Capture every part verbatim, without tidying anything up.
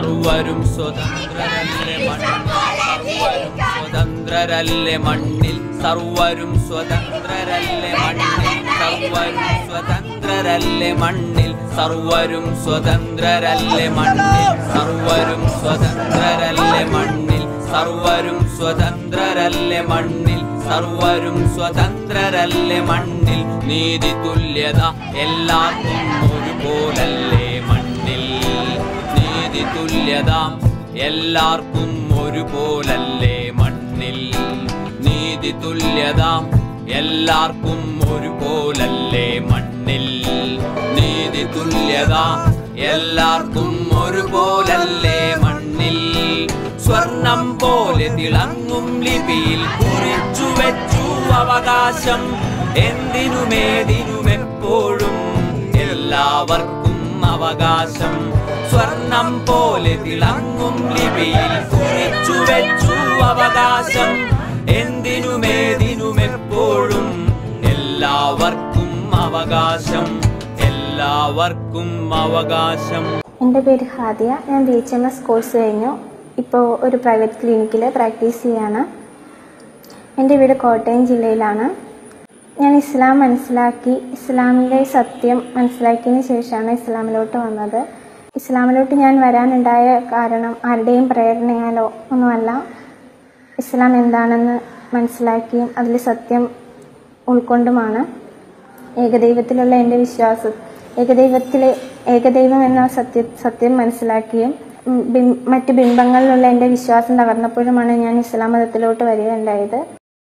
സർവരും സ്വതന്ത്രരല്ലേ മണ്ണിൽ സർവരും സ്വതന്ത്രരല്ലേ മണ്ണിൽ സർവരും സ്വതന്ത്രരല്ലേ മണ്ണിൽ സർവരും സ്വതന്ത്രരല്ലേ മണ്ണിൽ സർവരും സ്വതന്ത്രരല്ലേ മണ്ണിൽ സർവരും സ്വതന്ത്രരല്ലേ മണ്ണിൽ നീതി തുല്യത എല്ലാവർക്കും ഒരുപോലല്ലേ മണ്ണിൽ നീതി തുല്യത എല്ലാവർക്കും ഒരുപോലല്ലേ മണ്ണിൽ നീതി തുല്യത എല്ലാവർക്കും ഒരുപോലല്ലേ മണ്ണിൽ നീതി തുല്യത എല്ലാവർക്കും ഒരുപോലല്ലേ മണ്ണിൽ സ്വർണം പോലെ തിളങ്ങും ലിപിയിൽ കുറിച്ചു വെച്ചു അവകാശം എന്തിനുമേതിനുമെപ്പോഴും എല്ലാവർക്കും അവകാശം സ്വർണം പോലെ തിളങ്ങും ലിപിയിൽ കുറിച്ചു വെച്ചു അവകാശം എന്തിനുമേതിനുമെപ്പോഴും എല്ലാവർക്കും അവകാശം എല്ലാവർക്കും അവകാശം. എൻ്റെ പേര് ഹാദിയ. ഞാൻ B H M S course കഴിഞ്ഞു. ഇപ്പോൾ ഒരു പ്രൈവറ്റ് ക്ലിനിക്കിൽ പ്രാക്ടീസ് ചെയ്യാണ്. എൻ്റെ വീട് കോട്ടയം ജില്ലയിലാണ്. ഞാൻ ഇസ്ലാം മനസ്സിലാക്കി ഇസ്ലാമിലെ സത്യം മനസ്സിലാക്കിയതിന് ശേഷമാണ് ഇസ്ലാമിലോട്ട് വന്നത്. ഇസ്ലാമിലോട്ട് ഞാൻ വരാനുണ്ടായ കാരണം ആരുടെയും പ്രേരണയാലോ ഒന്നുമല്ല. ഇസ്ലാം എന്താണെന്ന് മനസ്സിലാക്കിയും അതിൽ സത്യം ഉൾക്കൊണ്ടുമാണ്. ഏകദൈവത്തിലുള്ള എൻ്റെ വിശ്വാസം ഏകദൈവത്തിലെ ഏകദൈവം എന്ന സത്യ സത്യം മനസ്സിലാക്കിയും മറ്റ് ബിംബങ്ങളിലുള്ള എൻ്റെ വിശ്വാസം തകർന്നപ്പോഴുമാണ് ഞാൻ ഇസ്ലാം മതത്തിലോട്ട് വരികയുണ്ടായത്.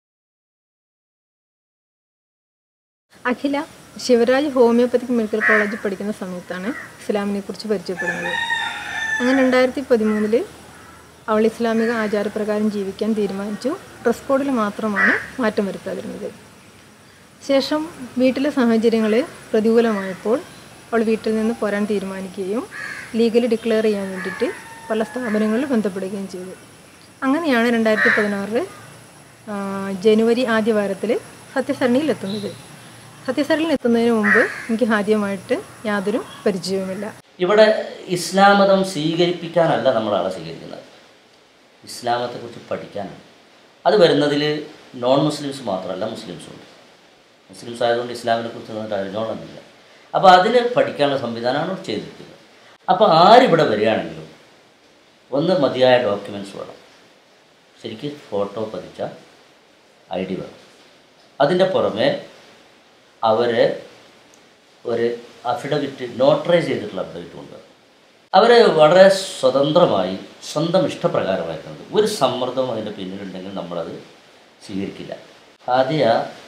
അഖില ശിവരാജ് ഹോമിയോപ്പതിക് മെഡിക്കൽ കോളേജിൽ പഠിക്കുന്ന സമയത്താണ് ഇസ്ലാമിനെ കുറിച്ച് പരിചയപ്പെടുന്നത്. അങ്ങനെ രണ്ടായിരത്തി പതിമൂന്നില് അവൾ ഇസ്ലാമിക ആചാരപ്രകാരം ജീവിക്കാൻ തീരുമാനിച്ചു. ഡ്രസ് കോഡിൽ മാത്രമാണ് മാറ്റം വരുത്താതിരുന്നത്. ശേഷം വീട്ടിലെ സാഹചര്യങ്ങൾ പ്രതികൂലമായപ്പോൾ അവൾ വീട്ടിൽ നിന്ന് പോരാൻ തീരുമാനിക്കുകയും ലീഗലി ഡിക്ലെയർ ചെയ്യാൻ വേണ്ടിയിട്ട് പല സ്ഥാപനങ്ങളിൽ ബന്ധപ്പെടുകയും ചെയ്തു. അങ്ങനെയാണ് രണ്ടായിരത്തി പതിനാറിൽ ജനുവരി ആദ്യ വാരത്തിൽ സത്യസരണിയിൽ എത്തുന്നത്. സത്യസരണിയിൽ എത്തുന്നതിന് മുമ്പ് എനിക്ക് ആദ്യമായിട്ട് യാതൊരു പരിചയവുമില്ല. ഇവിടെ ഇസ്ലാം മതം സ്വീകരിപ്പിക്കാനല്ല നമ്മളാളെ സ്വീകരിക്കുന്നത്, ഇസ്ലാമത്തെക്കുറിച്ച് പഠിക്കാനാണ്. അത് വരുന്നതിൽ നോൺ മുസ്ലിംസ് മാത്രമല്ല, മുസ്ലിംസും ഉണ്ട്. മുസ്ലിംസ് ആയതുകൊണ്ട് ഇസ്ലാമിനെ കുറിച്ച് നന്നായിട്ട് അറിഞ്ഞോളന്നില്ല. അപ്പോൾ അതിന് പഠിക്കാനുള്ള സംവിധാനമാണ് ചെയ്തിരിക്കുന്നത്. അപ്പോൾ ആരിവിടെ വരികയാണെങ്കിലും ഒന്ന് മതിയായ ഡോക്യുമെൻറ്റ്സ് വേണം. ശരിക്കും ഫോട്ടോ പതിച്ച ഐ ഡി വേണം. അതിൻ്റെ പുറമെ അവർ ഒരു അഫിഡവിറ്റ് നോട്ടറൈസ് ചെയ്തിട്ടുള്ള അഫിഡവിറ്റ് ഉണ്ട്. അവർ വളരെ സ്വതന്ത്രമായി സ്വന്തം ഇഷ്ടപ്രകാരമാക്കുന്നത്. ഒരു സമ്മർദ്ദവും അതിൻ്റെ പിന്നിലുണ്ടെങ്കിൽ നമ്മളത് സ്വീകരിക്കില്ല. ഹാദിയ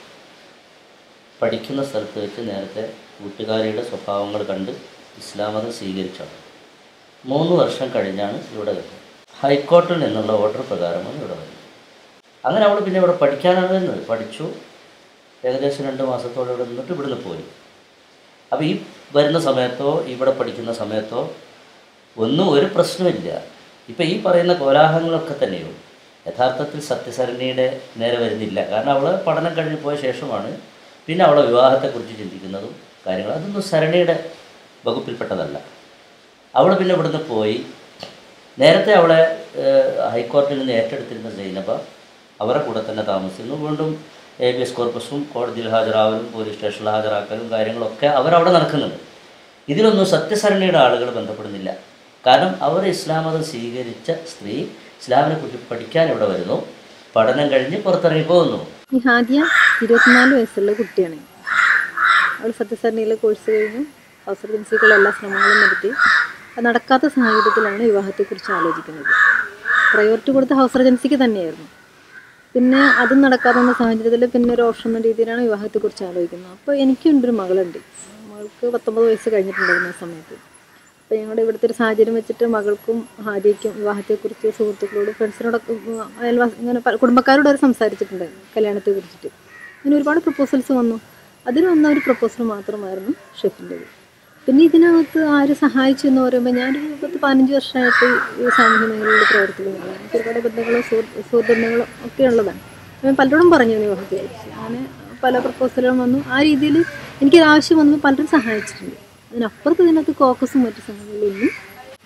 പഠിക്കുന്ന സ്ഥലത്ത് വെച്ച് നേരത്തെ കൂട്ടുകാരിയുടെ സ്വഭാവങ്ങൾ കണ്ട് ഇസ്ലാം മതം സ്വീകരിച്ചാണ്. മൂന്ന് വർഷം കഴിഞ്ഞാണ് ഇവിടെ വരുന്നത്. ഹൈക്കോർട്ടിൽ നിന്നുള്ള ഓർഡർ പ്രകാരമാണ് ഇവിടെ വരുന്നത്. അങ്ങനെ അവൾ പിന്നെ ഇവിടെ പഠിക്കാനാണ് വരുന്നത്. പഠിച്ചു, ഏകദേശം രണ്ട് മാസത്തോടെ ഇവിടെ നിന്നിട്ട് ഇവിടുന്ന് പോയി. അപ്പോൾ ഈ വരുന്ന സമയത്തോ ഇവിടെ പഠിക്കുന്ന സമയത്തോ ഒന്നും ഒരു പ്രശ്നമില്ല. ഇപ്പം ഈ പറയുന്ന കോലാഹലങ്ങളൊക്കെ തന്നെയും യഥാർത്ഥത്തിൽ സത്യസരണിയുടെ നേരെ വരുന്നില്ല. കാരണം അവൾ പഠനം കഴിഞ്ഞ് പോയ ശേഷമാണ് പിന്നെ അവളെ വിവാഹത്തെക്കുറിച്ച് ചിന്തിക്കുന്നതും കാര്യങ്ങളും. അതൊന്നും സരണിയുടെ വകുപ്പിൽപ്പെട്ടതല്ല. അവൾ പിന്നെ ഇവിടുന്ന് പോയി. നേരത്തെ അവളെ ഹൈക്കോടതിയിൽ നിന്ന് ഏറ്റെടുത്തിരുന്ന സൈനബ അവരുടെ കൂടെ തന്നെ താമസിക്കുന്നു. വീണ്ടും എ ബി എസ് കോർപ്പസും കോടതിയിൽ ഹാജരാകലും പോലീസ് സ്റ്റേഷനിൽ ഹാജരാക്കലും കാര്യങ്ങളൊക്കെ അവരവിടെ നടക്കുന്നുണ്ട്. ഇതിലൊന്നും സത്യസരണിയുടെ ആളുകൾ ബന്ധപ്പെടുന്നില്ല. കാരണം അവർ ഇസ്ലാം മതം സ്വീകരിച്ച സ്ത്രീ ഇസ്ലാമിനെ കുറിച്ച് പഠിക്കാൻ ഇവിടെ വരുന്നു, പഠനം കഴിഞ്ഞ് പുറത്തിറങ്ങി പോകുന്നു. ഈ ഹാദിയ ഇരുപത്തിനാല് വയസ്സുള്ള കുട്ടിയാണ്. അവൾ സത്യസരണിയിലെ കോഴ്സ് കഴിഞ്ഞു ഹൗസ് സർജൻസിക്കുള്ള എല്ലാ ശ്രമങ്ങളും നടത്തി. അത് നടക്കാത്ത സാഹചര്യത്തിലാണ് വിവാഹത്തെക്കുറിച്ച് ആലോചിക്കുന്നത്. പ്രയോറിറ്റി കൊടുത്ത ഹൗസ് സർജൻസിക്ക് തന്നെയായിരുന്നു. പിന്നെ അതും നടക്കാത്ത സാഹചര്യത്തിൽ പിന്നെ ഒരു ഓപ്ഷൻ എന്ന രീതിയിലാണ് വിവാഹത്തെക്കുറിച്ച് ആലോചിക്കുന്നത്. അപ്പോൾ എനിക്കുണ്ടൊരു മകളുണ്ട്. മകൾക്ക് പത്തൊമ്പത് വയസ്സ് കഴിഞ്ഞിട്ടുണ്ടായിരുന്ന സമയത്ത്. അപ്പോൾ ഞങ്ങളുടെ ഇവിടുത്തെ ഒരു സാഹചര്യം വെച്ചിട്ട് മകൾക്കും ഹാദിയയ്ക്കും വിവാഹത്തെക്കുറിച്ച് സുഹൃത്തുക്കളോട് ഫ്രണ്ട്സിനോടൊക്കെ അയൽവാസി ഇങ്ങനെ കുടുംബക്കാരോട് വരെ സംസാരിച്ചിട്ടുണ്ട് കല്യാണത്തെ കുറിച്ചിട്ട്. അങ്ങനെ ഒരുപാട് പ്രപ്പോസൽസ് വന്നു. അതിന് വന്ന ഒരു പ്രപ്പോസൽ മാത്രമായിരുന്നു ഷെഫിൻ്റെത്. പിന്നെ ഇതിനകത്ത് ആര് സഹായിച്ചു എന്ന് പറയുമ്പോൾ ഞാനൊരു പത്ത് പതിനഞ്ച് വർഷമായിട്ട് ഈ സാമൂഹ്യ മേഖലയിൽ പ്രവർത്തിക്കുന്നതാണ്. എനിക്ക് ഒരുപാട് ബന്ധങ്ങളും സുഹൃത്തുബന്ധങ്ങളും ഒക്കെ ഉള്ളതാണ്. ഞാൻ പലരോടും പറഞ്ഞു വിവാഹത്തെക്കുറിച്ച്. അങ്ങനെ പല പ്രപ്പോസലുകളും വന്നു. ആ രീതിയിൽ എനിക്കൊരാവശ്യം വന്നു പലരും സഹായിച്ചിട്ടുണ്ട്. അതിനപ്പുറത്ത് ഇതിനകത്ത് കോക്കസും മറ്റു സംഗതികളൊന്നും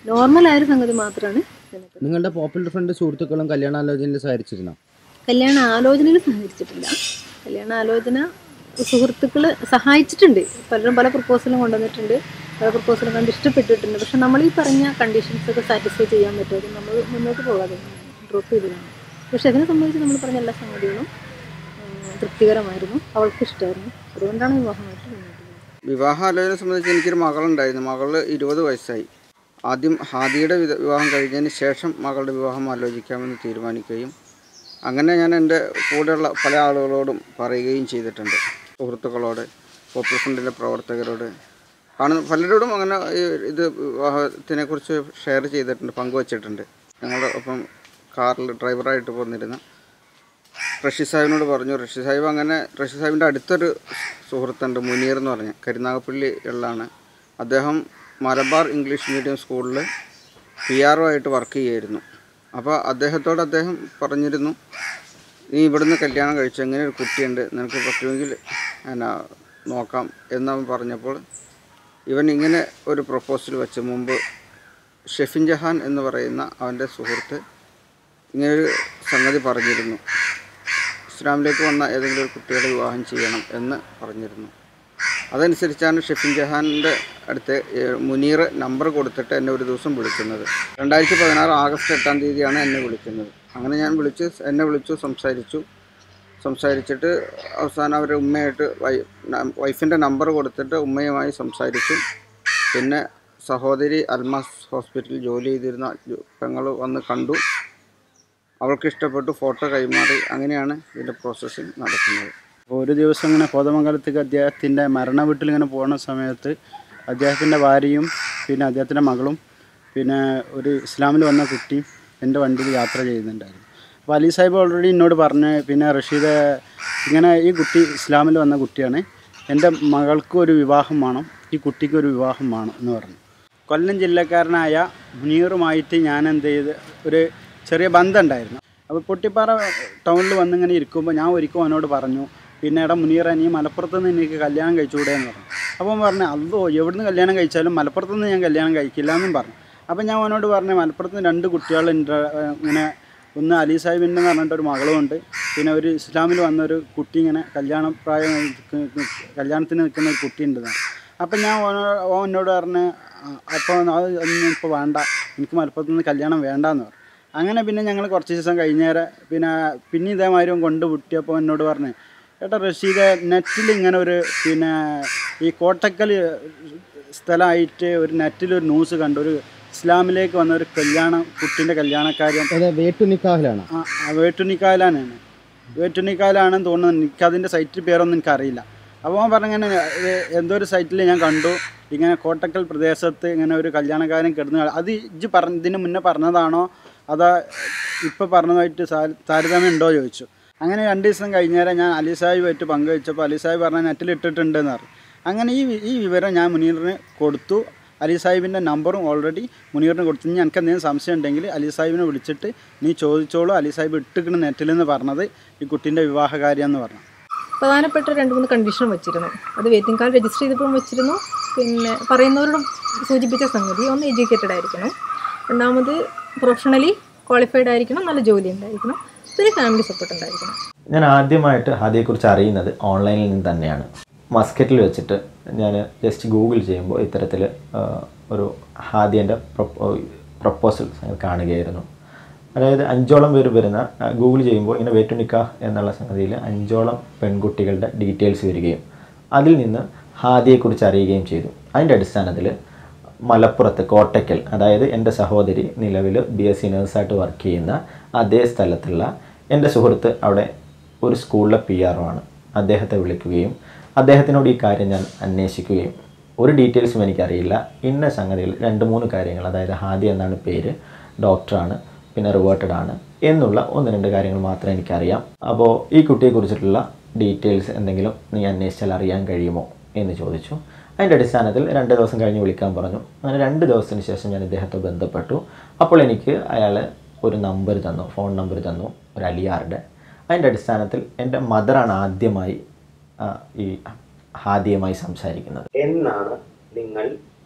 നോർമലായൊരു സംഗതി മാത്രമാണ്. നിങ്ങളുടെ പോപ്പുലർ ഫ്രണ്ട് സുഹൃത്തുക്കളും കല്യാണാലോചനയിൽ സഹകരിച്ചിരുന്നോ? കല്യാണ ആലോചനയിൽ സഹകരിച്ചിട്ടില്ല. കല്യാണ ആലോചന സുഹൃത്തുക്കൾ സഹായിച്ചിട്ടുണ്ട്. പലരും പല പ്രപ്പോസലും കൊണ്ടുവന്നിട്ടുണ്ട്, പല പ്രപ്പോസലും കണ്ട് ഇഷ്ടപ്പെട്ടിട്ടുണ്ട്. പക്ഷെ നമ്മൾ ഈ പറഞ്ഞ കണ്ടീഷൻസൊക്കെ സാറ്റിസ്ഫൈ ചെയ്യാൻ പറ്റാതെ നമ്മൾ മുന്നോട്ട് പോകാതെ ഡ്രോപ്പ് ചെയ്തതാണ്. പക്ഷെ അതിനെ സംബന്ധിച്ച് നമ്മൾ പറഞ്ഞ എല്ലാ സംഗതികളും തൃപ്തികരമായിരുന്നു, അവൾക്ക് ഇഷ്ടമായിരുന്നു. അതുകൊണ്ടാണ് വിവാഹമായിട്ട് മുന്നോട്ട് പോകുന്നത്. വിവാഹാലോചന സംബന്ധിച്ച് എനിക്കൊരു മകളുണ്ടായിരുന്നു. മകള് ഇരുപത് വയസ്സായി. ആദ്യം ഹാദിയുടെ വിവാഹം കഴിഞ്ഞതിന് ശേഷം മകളുടെ വിവാഹം ആലോചിക്കാമെന്ന് തീരുമാനിക്കുകയും അങ്ങനെ ഞാൻ എൻ്റെ കൂടെയുള്ള പല ആളുകളോടും പറയുകയും ചെയ്തിട്ടുണ്ട്. സുഹൃത്തുക്കളോട്, പോപ്പുലർ ഫ്രണ്ടിൻ്റെ പ്രവർത്തകരോട്, കാണുന്ന പലരോടും അങ്ങനെ ഇത് വിവാഹത്തിനെക്കുറിച്ച് ഷെയർ ചെയ്തിട്ടുണ്ട്, പങ്കുവച്ചിട്ടുണ്ട്. ഞങ്ങളുടെ ഒപ്പം കാറിൽ ഡ്രൈവറായിട്ട് പോന്നിരുന്ന റഷീദ് സാഹിബിനോട് പറഞ്ഞു. റഷീദ് സാഹിബ് അങ്ങനെ റഷീദ് സാഹിബിൻ്റെ അടുത്തൊരു സുഹൃത്തുണ്ട്, മുനീർ എന്ന് പറഞ്ഞ, കരുനാഗപ്പള്ളി ഉള്ളതാണ്. അദ്ദേഹം മലബാർ ഇംഗ്ലീഷ് മീഡിയം സ്കൂളിൽ പി ആർ ഒ ആയിട്ട് വർക്ക് ചെയ്യുമായിരുന്നു. അപ്പോൾ അദ്ദേഹത്തോട് അദ്ദേഹം പറഞ്ഞിരുന്നു, നീ ഇവിടുന്ന് കല്യാണം കഴിച്ചു, ഇങ്ങനെ ഒരു കുട്ടിയുണ്ട്, നിനക്ക് പറ്റുമെങ്കിൽ എന്നാ നോക്കാം എന്നവൻ പറഞ്ഞപ്പോൾ ഇവൻ ഇങ്ങനെ ഒരു പ്രപ്പോസൽ വെച്ച് മുമ്പ് ഷെഫിൻ ജഹാൻ എന്ന് പറയുന്ന അവൻ്റെ സുഹൃത്ത് ഇങ്ങനൊരു സംഗതി പറഞ്ഞിരുന്നു, ഇസ്ലാമിലേക്ക് വന്ന ഏതെങ്കിലും ഒരു കുട്ടികളെ വിവാഹം ചെയ്യണം എന്ന് പറഞ്ഞിരുന്നു. അതനുസരിച്ചാണ് ഷെഫിൻ ജഹാനിൻ്റെ അടുത്ത് മുനീർ നമ്പർ കൊടുത്തിട്ട് എന്നെ ഒരു ദിവസം വിളിക്കുന്നത്. രണ്ടായിരത്തി പതിനാറ് ആഗസ്റ്റ് എട്ടാം തീയതിയാണ് എന്നെ വിളിക്കുന്നത്. അങ്ങനെ ഞാൻ വിളിച്ച് എന്നെ വിളിച്ചു, സംസാരിച്ചു. സംസാരിച്ചിട്ട് അവസാനം അവരുടെ ഉമ്മയായിട്ട് വൈ വൈഫിൻ്റെ നമ്പർ കൊടുത്തിട്ട് ഉമ്മയുമായി സംസാരിച്ചു. പിന്നെ സഹോദരി അൽമാസ് ഹോസ്പിറ്റലിൽ ജോലി ചെയ്തിരുന്ന പെങ്ങൾ വന്ന് കണ്ടു, അവൾക്ക് ഇഷ്ടപ്പെട്ടു, ഫോട്ടോ കൈമാറി. അങ്ങനെയാണ് ഇതിൻ്റെ പ്രോസസ്സിങ് നടക്കുന്നത്. അപ്പോൾ ഒരു ദിവസം ഇങ്ങനെ കോതമംഗലത്തേക്ക് അദ്ദേഹത്തിൻ്റെ മരണ വീട്ടിൽ ഇങ്ങനെ പോകുന്ന സമയത്ത് അദ്ദേഹത്തിൻ്റെ ഭാര്യയും പിന്നെ അദ്ദേഹത്തിൻ്റെ മകളും പിന്നെ ഒരു ഇസ്ലാമിൽ വന്ന കുട്ടിയും എൻ്റെ വണ്ടിയിൽ യാത്ര ചെയ്യുന്നുണ്ടായിരുന്നു. അപ്പോൾ അലി സാഹിബ് ഓൾറെഡി എന്നോട് പറഞ്ഞ്, പിന്നെ റഷീദ് ഇങ്ങനെ ഈ കുട്ടി ഇസ്ലാമിൽ വന്ന കുട്ടിയാണ്, എൻ്റെ മകൾക്ക് ഒരു വിവാഹം വേണം, ഈ കുട്ടിക്ക് ഒരു വിവാഹം വേണം എന്ന് പറഞ്ഞു. കൊല്ലം ജില്ലക്കാരനായ മുനീറുമായിട്ട് ഞാൻ എന്ത് ചെയ്ത് ഒരു ചെറിയ ബന്ധം ഉണ്ടായിരുന്നു. അപ്പോൾ പൊട്ടിപ്പാറ ടൗണിൽ വന്നിങ്ങനെ ഇരിക്കുമ്പോൾ ഞാൻ ഒരിക്കലും അവനോട് പറഞ്ഞു, പിന്നെ എടാ മുനീറ, നീ മലപ്പുറത്ത് നിന്ന് എനിക്ക് കല്യാണം കഴിച്ചുകൂടെ എന്ന് പറഞ്ഞു. അപ്പോൾ അവൻ പറഞ്ഞു, അതോ എവിടുന്ന് കല്യാണം കഴിച്ചാലും മലപ്പുറത്ത് നിന്ന് ഞാൻ കല്യാണം കഴിക്കില്ല എന്നും പറഞ്ഞു. അപ്പോൾ ഞാൻ അവനോട് പറഞ്ഞു, മലപ്പുറത്ത് നിന്ന് രണ്ട് കുട്ടികളുണ്ട്, ഇങ്ങനെ ഒന്ന് അലി സാഹിബിൻ്റെ എന്ന് പറഞ്ഞിട്ടൊരു മകളുമുണ്ട്, പിന്നെ ഒരു ഇസ്ലാമിൽ വന്നൊരു കുട്ടി ഇങ്ങനെ കല്യാണപ്രായം കല്യാണത്തിന് നിൽക്കുന്ന ഒരു കുട്ടി ഉണ്ടെന്നാണ്. അപ്പം ഞാൻ ഓ എന്നോട് പറഞ്ഞ്, അപ്പോൾ അത് ഒന്നും ഇപ്പോൾ വേണ്ട, എനിക്ക് മലപ്പുറത്ത് നിന്ന് കല്യാണം വേണ്ടാന്ന് പറഞ്ഞു. അങ്ങനെ പിന്നെ ഞങ്ങൾ കുറച്ച് ദിവസം കഴിഞ്ഞേരം പിന്നെ പിന്നെ ഇതേമാതിരി കൊണ്ട് വിട്ടിയപ്പോൾ എന്നോട് പറഞ്ഞു, ഏട്ടാ റഷീദ്, നെറ്റിൽ ഇങ്ങനെ ഒരു പിന്നെ ഈ കോട്ടക്കൽ സ്ഥലമായിട്ട് ഒരു നെറ്റിലൊരു ന്യൂസ് കണ്ടു, ഒരു ഇസ്ലാമിലേക്ക് വന്ന ഒരു കല്യാണം കുട്ടീൻ്റെ കല്യാണക്കാര്യം വേട്ടുനിക്കാഹിലാണ്. ആ വേട്ടുനിക്കാഹിലാണ് വേട്ടുനിക്കാഹിലാണെന്ന് തോന്നുന്നു, എനിക്കതിൻ്റെ സൈറ്റ് പേരൊന്നും എനിക്കറിയില്ല. അപ്പോൾ അവൻ പറഞ്ഞങ്ങനെ എന്തോ ഒരു സൈറ്റിൽ ഞാൻ കണ്ടു, ഇങ്ങനെ കോട്ടക്കൽ പ്രദേശത്ത് ഇങ്ങനെ ഒരു കല്യാണക്കാരൻ കിടന്നു. അത് ഇജ്ജ് പറഞ്ഞ ഇതിന് മുന്നേ പറഞ്ഞതാണോ അതാ ഇപ്പോൾ പറഞ്ഞതായിട്ട് താരതമ്യം ഉണ്ടോ ചോദിച്ചു. അങ്ങനെ രണ്ട് ദിവസം കഴിഞ്ഞേരം ഞാൻ അലി സാഹിബുമായിട്ട് പങ്കുവെച്ചപ്പോൾ അലി സാഹിബ് പറഞ്ഞാൽ നെറ്റിൽ ഇട്ടിട്ടുണ്ടെന്ന് പറഞ്ഞു. അങ്ങനെ ഈ ഈ വിവരം ഞാൻ മുനീറിന് കൊടുത്തു. അലി സാഹിബിൻ്റെ നമ്പറും ഓൾറെഡി മുനീറിന് കൊടുത്തു. ഇനി എനിക്ക് എന്തെങ്കിലും സംശയം ഉണ്ടെങ്കിൽ അലി സാഹിബിനെ വിളിച്ചിട്ട് നീ ചോദിച്ചോളൂ, അലി സാഹിബ് ഇട്ടിക്കണ നെറ്റിലെന്ന് പറഞ്ഞത് ഈ കുട്ടീൻ്റെ വിവാഹകാര്യം എന്ന് പറഞ്ഞു. പ്രധാനപ്പെട്ട രണ്ട് മൂന്ന് കണ്ടീഷൻ വെച്ചിരുന്നു. അത് വെയിറ്റിംഗ് കാർഡ് രജിസ്റ്റർ ചെയ്തപ്പോഴും വെച്ചിരുന്നു. പിന്നെ പറയുന്നവരോടും സൂചിപ്പിച്ച സംഗതി, ഒന്ന് എഡ്യൂക്കേറ്റഡ് ആയിരിക്കണം, രണ്ടാമത് പ്രൊഫഷണലി ക്വാളിഫൈഡ് ആയിരിക്കണം, നല്ല ജോലി ഉണ്ടായിരിക്കണം, പിന്നെ ഫാമിലി സപ്പോർട്ട് ഉണ്ടായിരിക്കണം. ഞാൻ ആദ്യമായിട്ട് ഹാദിയെക്കുറിച്ച് അറിയുന്നത് ഓൺലൈനിൽ നിന്ന് തന്നെയാണ്. മസ്കറ്റിൽ വെച്ചിട്ട് ഞാൻ ജസ്റ്റ് ഗൂഗിൾ ചെയ്യുമ്പോൾ ഇത്തരത്തിൽ ഒരു ഹാദിയൻ്റെ പ്രൊപ്പോസൽ കാണുകയായിരുന്നു. അതായത് അഞ്ചോളം പേര് വരുന്ന ഗൂഗിൾ ചെയ്യുമ്പോൾ ഇങ്ങനെ വേറ്റു നിക്കാഹ് എന്നുള്ള സംഗതിയിൽ അഞ്ചോളം പെൺകുട്ടികളുടെ ഡീറ്റെയിൽസ് വരികയും അതിൽ നിന്ന് ഹാദിയെക്കുറിച്ച് അറിയുകയും ചെയ്തു. അതിൻ്റെ അടിസ്ഥാനത്തിൽ മലപ്പുറത്ത് കോട്ടയ്ക്കൽ, അതായത് എൻ്റെ സഹോദരി നിലവിൽ ബി എസ് സി നേഴ്സായിട്ട് വർക്ക് ചെയ്യുന്ന അതേ സ്ഥലത്തുള്ള എൻ്റെ സുഹൃത്ത് അവിടെ ഒരു സ്കൂളിലെ പി ആർ ഒ ആണ്. അദ്ദേഹത്തെ വിളിക്കുകയും അദ്ദേഹത്തിനോട് ഈ കാര്യം ഞാൻ അന്വേഷിക്കുകയും ഒരു ഡീറ്റെയിൽസും എനിക്കറിയില്ല, ഇന്ന സംഗതികൾ രണ്ട് മൂന്ന് കാര്യങ്ങൾ, അതായത് ഹാദി എന്നാണ് പേര്, ഡോക്ടറാണ്, പിന്നെ റിവേർട്ടഡ് ആണ് എന്നുള്ള ഒന്ന് രണ്ട് കാര്യങ്ങൾ മാത്രമേ എനിക്കറിയാം. അപ്പോൾ ഈ കുട്ടിയെക്കുറിച്ചിട്ടുള്ള ഡീറ്റെയിൽസ് എന്തെങ്കിലും നീ അന്വേഷിച്ചാൽ അറിയാൻ കഴിയുമോ എന്ന് ചോദിച്ചു. അതിൻ്റെ അടിസ്ഥാനത്തിൽ രണ്ട് ദിവസം കഴിഞ്ഞ് വിളിക്കാൻ പറഞ്ഞു. അങ്ങനെ രണ്ട് ദിവസത്തിന് ശേഷം ഞാൻ ഇദ്ദേഹത്തെ ബന്ധപ്പെട്ടു. അപ്പോൾ എനിക്ക് അയാൾ ഒരു നമ്പർ തന്നു, ഫോൺ നമ്പർ തന്നു, ഒരു അലിയാറുടെ. അതിൻ്റെ അടിസ്ഥാനത്തിൽ എൻ്റെ മദറാണ് ആദ്യമായി ഈ ഹാദിയുമായി സംസാരിക്കുന്നത്. എന്നാണ് നിങ്ങൾ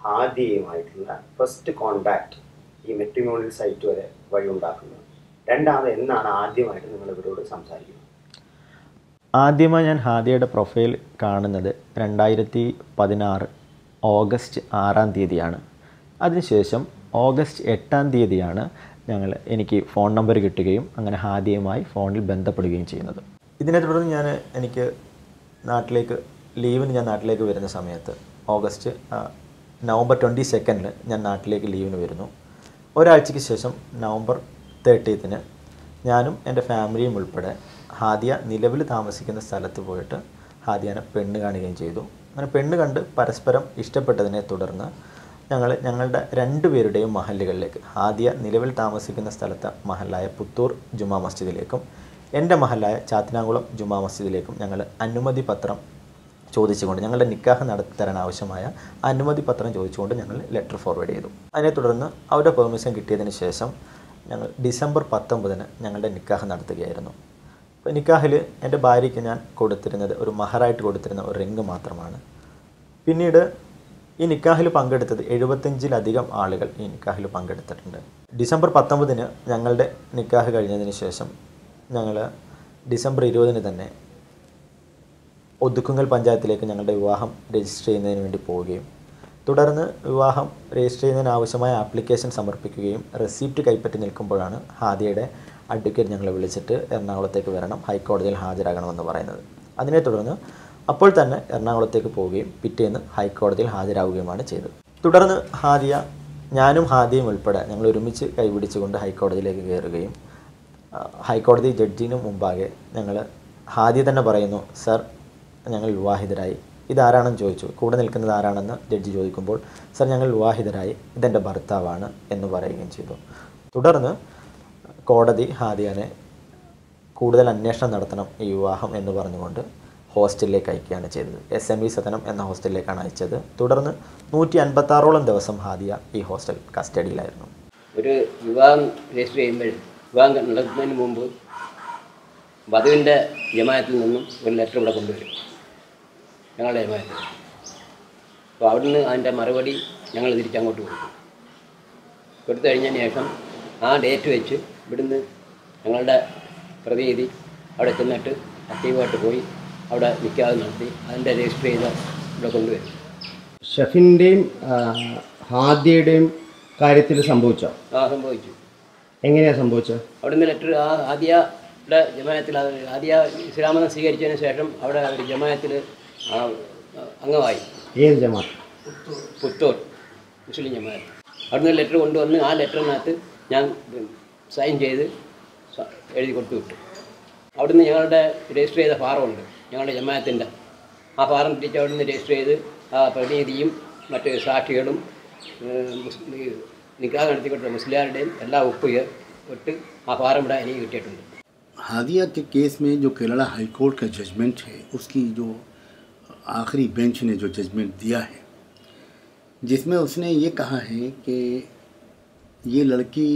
ഹാദിയയുമായിട്ടുള്ള ഫസ്റ്റ് കോണ്ടാക്ട് ഈ മെട്രിമോണിയൽ സൈറ്റ് വരെ വഴി ഉണ്ടാക്കുന്നത്? രണ്ടാമത് എന്നാണ് ആദ്യമായിട്ട് നിങ്ങൾ ഇവരോട് സംസാരിക്കുന്നത്? ആദ്യമായി ഞാൻ ഹാദിയയുടെ പ്രൊഫൈൽ കാണുന്നത് രണ്ടായിരത്തി പതിനാറ് ഓഗസ്റ്റ് ആറാം തീയതിയാണ്. അതിനുശേഷം ഓഗസ്റ്റ് എട്ടാം തീയതിയാണ് ഞങ്ങൾ എനിക്ക് ഫോൺ നമ്പർ കിട്ടുകയും അങ്ങനെ ഹാദിയയുമായി ഫോണിൽ ബന്ധപ്പെടുകയും ചെയ്യുന്നത്. ഇതിനെ തുടർന്ന് ഞാൻ എനിക്ക് നാട്ടിലേക്ക് ലീവിന് ഞാൻ നാട്ടിലേക്ക് വരുന്ന സമയത്ത് ഓഗസ്റ്റ് നവംബർ ട്വൻറ്റി സെക്കൻഡിൽ ഞാൻ നാട്ടിലേക്ക് ലീവിന് വരുന്നു. ഒരാഴ്ചയ്ക്ക് ശേഷം നവംബർ തേർട്ടീത്തിന് ഞാനും എൻ്റെ ഫാമിലിയും ഉൾപ്പെടെ ഹാദിയ നിലവിൽ താമസിക്കുന്ന സ്ഥലത്ത് പോയിട്ട് ഹാദിയനെ പെണ്ണ് കാണുകയും ചെയ്തു. അങ്ങനെ പെണ്ണ് കണ്ട് പരസ്പരം ഇഷ്ടപ്പെട്ടതിനെ തുടർന്ന് ഞങ്ങൾ ഞങ്ങളുടെ രണ്ട് പേരുടെയും മഹല്ലുകളിലേക്ക്, ഹാദിയ നിലവിൽ താമസിക്കുന്ന സ്ഥലത്തെ മഹല്ലായ പുത്തൂർ ജുമാ മസ്ജിദിലേക്കും എൻ്റെ മഹല്ലായ ചാത്തിനാകുളം ജുമാ മസ്ജിദിലേക്കും ഞങ്ങൾ അനുമതി പത്രം ചോദിച്ചുകൊണ്ട്, ഞങ്ങളുടെ നിക്കാഹ് നടത്തിത്തരാൻ ആവശ്യമായ അനുമതി പത്രം ചോദിച്ചുകൊണ്ട് ഞങ്ങൾ ലെറ്റർ ഫോർവേഡ് ചെയ്തു. അതിനെ തുടർന്ന് അവരുടെ പെർമിഷൻ കിട്ടിയതിന് ശേഷം ഞങ്ങൾ ഡിസംബർ പത്തൊമ്പതിന് ഞങ്ങളുടെ നിക്കാഹ് നടത്തുകയായിരുന്നു. അപ്പോൾ നിക്കാഹിൽ എൻ്റെ ഭാര്യയ്ക്ക് ഞാൻ കൊടുത്തിരുന്നത് ഒരു മഹറായിട്ട് കൊടുത്തിരുന്ന ഒരു റിങ് മാത്രമാണ്. പിന്നീട് ഈ നിക്കാഹിൽ പങ്കെടുത്തത് എഴുപത്തഞ്ചിലധികം ആളുകൾ ഈ നിക്കാഹിൽ പങ്കെടുത്തിട്ടുണ്ട്. ഡിസംബർ പത്തൊമ്പതിന് ഞങ്ങളുടെ നിക്കാഹ് കഴിഞ്ഞതിന് ശേഷം ഞങ്ങൾ ഡിസംബർ ഇരുപതിന് തന്നെ ഒതുക്കുങ്ങൽ പഞ്ചായത്തിലേക്ക് ഞങ്ങളുടെ വിവാഹം രജിസ്റ്റർ ചെയ്യുന്നതിന് വേണ്ടി പോവുകയും തുടർന്ന് വിവാഹം രജിസ്റ്റർ ചെയ്യുന്നതിന് ആവശ്യമായ ആപ്ലിക്കേഷൻ സമർപ്പിക്കുകയും റെസിപ്റ്റ് കൈപ്പറ്റി നിൽക്കുമ്പോഴാണ് ഹാദിയയുടെ അഡ്വക്കേറ്റ് ഞങ്ങളെ വിളിച്ചിട്ട് എറണാകുളത്തേക്ക് വരണം, ഹൈക്കോടതിയിൽ ഹാജരാകണമെന്ന് പറയുന്നത്. അതിനെ തുടർന്ന് അപ്പോൾ തന്നെ എറണാകുളത്തേക്ക് പോവുകയും പിറ്റേന്ന് ഹൈക്കോടതിയിൽ ഹാജരാകുകയുമാണ് ചെയ്തത്. തുടർന്ന് ഹാദിയ, ഞാനും ഹാദിയയും ഉൾപ്പെടെ ഞങ്ങൾ ഒരുമിച്ച് കൈപിടിച്ചുകൊണ്ട് ഹൈക്കോടതിയിലേക്ക് കയറുകയും ഹൈക്കോടതി ജഡ്ജിന് മുമ്പാകെ ഞങ്ങൾ, ഹാദിയ തന്നെ പറയുന്നു, സർ ഞങ്ങൾ വിവാഹിതരായി. ഇതാരാണെന്ന് ചോദിച്ചു. കൂടെ നിൽക്കുന്നത് ആരാണെന്ന് ജഡ്ജി ചോദിക്കുമ്പോൾ സർ ഞങ്ങൾ വിവാഹിതരായി, ഇതെൻ്റെ ഭർത്താവാണ് എന്ന് പറയുകയും ചെയ്തു. തുടർന്ന് കോടതി ഹാദിയനെ കൂടുതൽ അന്വേഷണം നടത്തണം ഈ വിവാഹം എന്ന് പറഞ്ഞുകൊണ്ട് ഹോസ്റ്റലിലേക്ക് അയക്കുകയാണ് ചെയ്തത്. എസ് എം ഇ സദനം എന്ന ഹോസ്റ്റലിലേക്കാണ് അയച്ചത്. തുടർന്ന് നൂറ്റി അൻപത്താറോളം ദിവസം ഹാദിയ ഈ ഹോസ്റ്റൽ കസ്റ്റഡിയിലായിരുന്നു. ഒരു വിവാഹം രജിസ്റ്റർ ചെയ്യുമ്പോൾ വിവാഹം നടത്തുന്നതിന് മുമ്പ് വധുവിൻ്റെ ജമാഅത്തിൽ നിന്നും ഒരു ലെറ്റർ ഇവിടെ കൊണ്ടുവരും, ഞങ്ങളുടെ ജമാഅത്തിൽ. അപ്പോൾ അവിടുന്ന് അതിൻ്റെ മറുപടി ഞങ്ങൾ തിരിച്ചങ്ങോട്ട് കൊടുക്കും. കൊടുത്തു കഴിഞ്ഞതിന് ശേഷം ആ ഡേറ്റ് വെച്ച് ഇവിടുന്ന് ഞങ്ങളുടെ പ്രതിനിധി അവിടെ ചെന്നിട്ട് അക്റ്റീവായിട്ട് പോയി അവിടെ നിൽക്കാതെ നടത്തി അതിൻ്റെ രജിസ്റ്റർ ചെയ്ത് ഇവിടെ കൊണ്ടുവരും. ഷഫിൻ്റെയും ഹാദിയയുടെയും കാര്യത്തിൽ സംഭവിച്ചോ? ആ സംഭവിച്ചു. എങ്ങനെയാണ് സംഭവിച്ചത്? അവിടുന്ന് ലെറ്റർ ആ ഹാദിയയുടെ ജമാഅത്തിൽ, ഹാദിയ ഇസ്ലാമതം സ്വീകരിച്ചതിന് ശേഷം അവിടെ ഒരു ജമാഅത്തിൽ അംഗമായി. ഏത് ജമാഅത്ത്? പുത്തൂർ മുസ്ലിം ജമാഅത്ത്. അവിടുന്ന് ലെറ്റർ കൊണ്ടുവന്ന് ആ ലെറ്ററിനകത്ത് ഞാൻ സൈൻ ചെയ്ത് എഴുതി കൊടുത്തു വിട്ടു. അവിടുന്ന് ഞങ്ങളുടെ രജിസ്റ്റർ ചെയ്ത ഫാറമുണ്ട് ഞങ്ങളുടെ ജമാഅത്തിൻ്റെ, ആ ഫാറം തിരിച്ച് അവിടുന്ന് രജിസ്റ്റർ ചെയ്ത് ആ പ്രതിനിധിയും മറ്റ് സാക്ഷികളും നിക്കാഹ് നടത്തിക്കൊടുത്ത മുസ്ലിയാരുടെയും എല്ലാ ഒപ്പ് ഇട്ട് ആ ഫാറം ഇവിടെ എനിക്ക് കിട്ടിയിട്ടുണ്ട്. हादिया के केस में जो केरला हाई कोर्ट का जजमेंट है, उसकी जो आखिरी बेंच ने जो जजमेंट दिया है, जिसमें उसने ये कहा है कि ये लड़की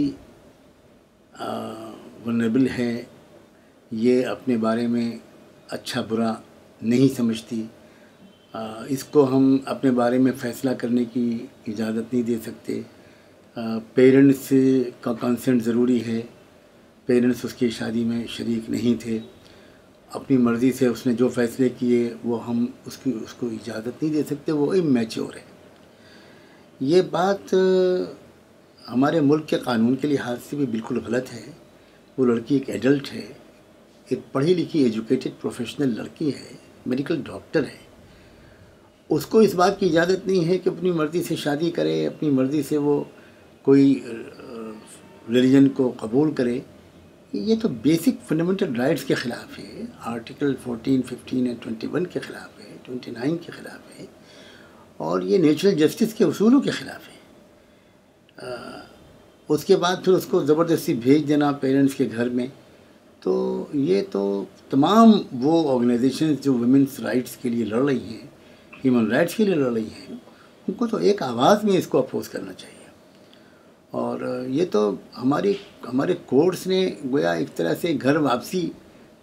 वल्नरेबल है, ये अपने बारे में अच्छा बुरा नहीं समझती, इसको हम अपने बारे में फ़ैसला करने की इजाज़त नहीं दे सकते, पेरेंट्स का कंसेंट ज़रूरी है, पेरेंट्स उसकी शादी में शरीक नहीं थे, अपनी मर्ज़ी से उसने जो फ़ैसले किए वो हम उसकी उसको इजाज़त नहीं दे सकते, वो इमैच्योर है। ये बात हमारे मुल्क के क़ानून के लिहाज से भी बिल्कुल गलत है। वो लड़की एक एडल्ट है, एक पढ़ी लिखी एजुकेटेड प्रोफेशनल लड़की है, मेडिकल डॉक्टर है, उसको इस बात की इजाज़त नहीं है कि अपनी मर्ज़ी से शादी करे, अपनी मर्ज़ी से वो कोई रिलीजन को कबूल करे। ये तो बेसिक फंडामेंटल राइट्स के ख़िलाफ़ है, article fourteen, fifteen and twenty one के ख़िलाफ़ है, ट्वेंटी नाइन के ख़िलाफ़ है, और ये नेचुरल जस्टिस के उसूलों के ख़िलाफ़ है। आ, उसके बाद फिर उसको ज़बरदस्ती भेज देना पेरेंट्स के घर में, तो ये तो तमाम वो ऑर्गेनाइजेशंस जो वुमेंस राइट्स के लिए लड़ रही हैं, ह्यूमन राइट्स के लिए लड़ रही हैं, उनको तो एक आवाज़ में इसको अपोज़ करना चाहिए। और ये तो हमारी हमारे कोर्ट्स ने गोया एक तरह से घर वापसी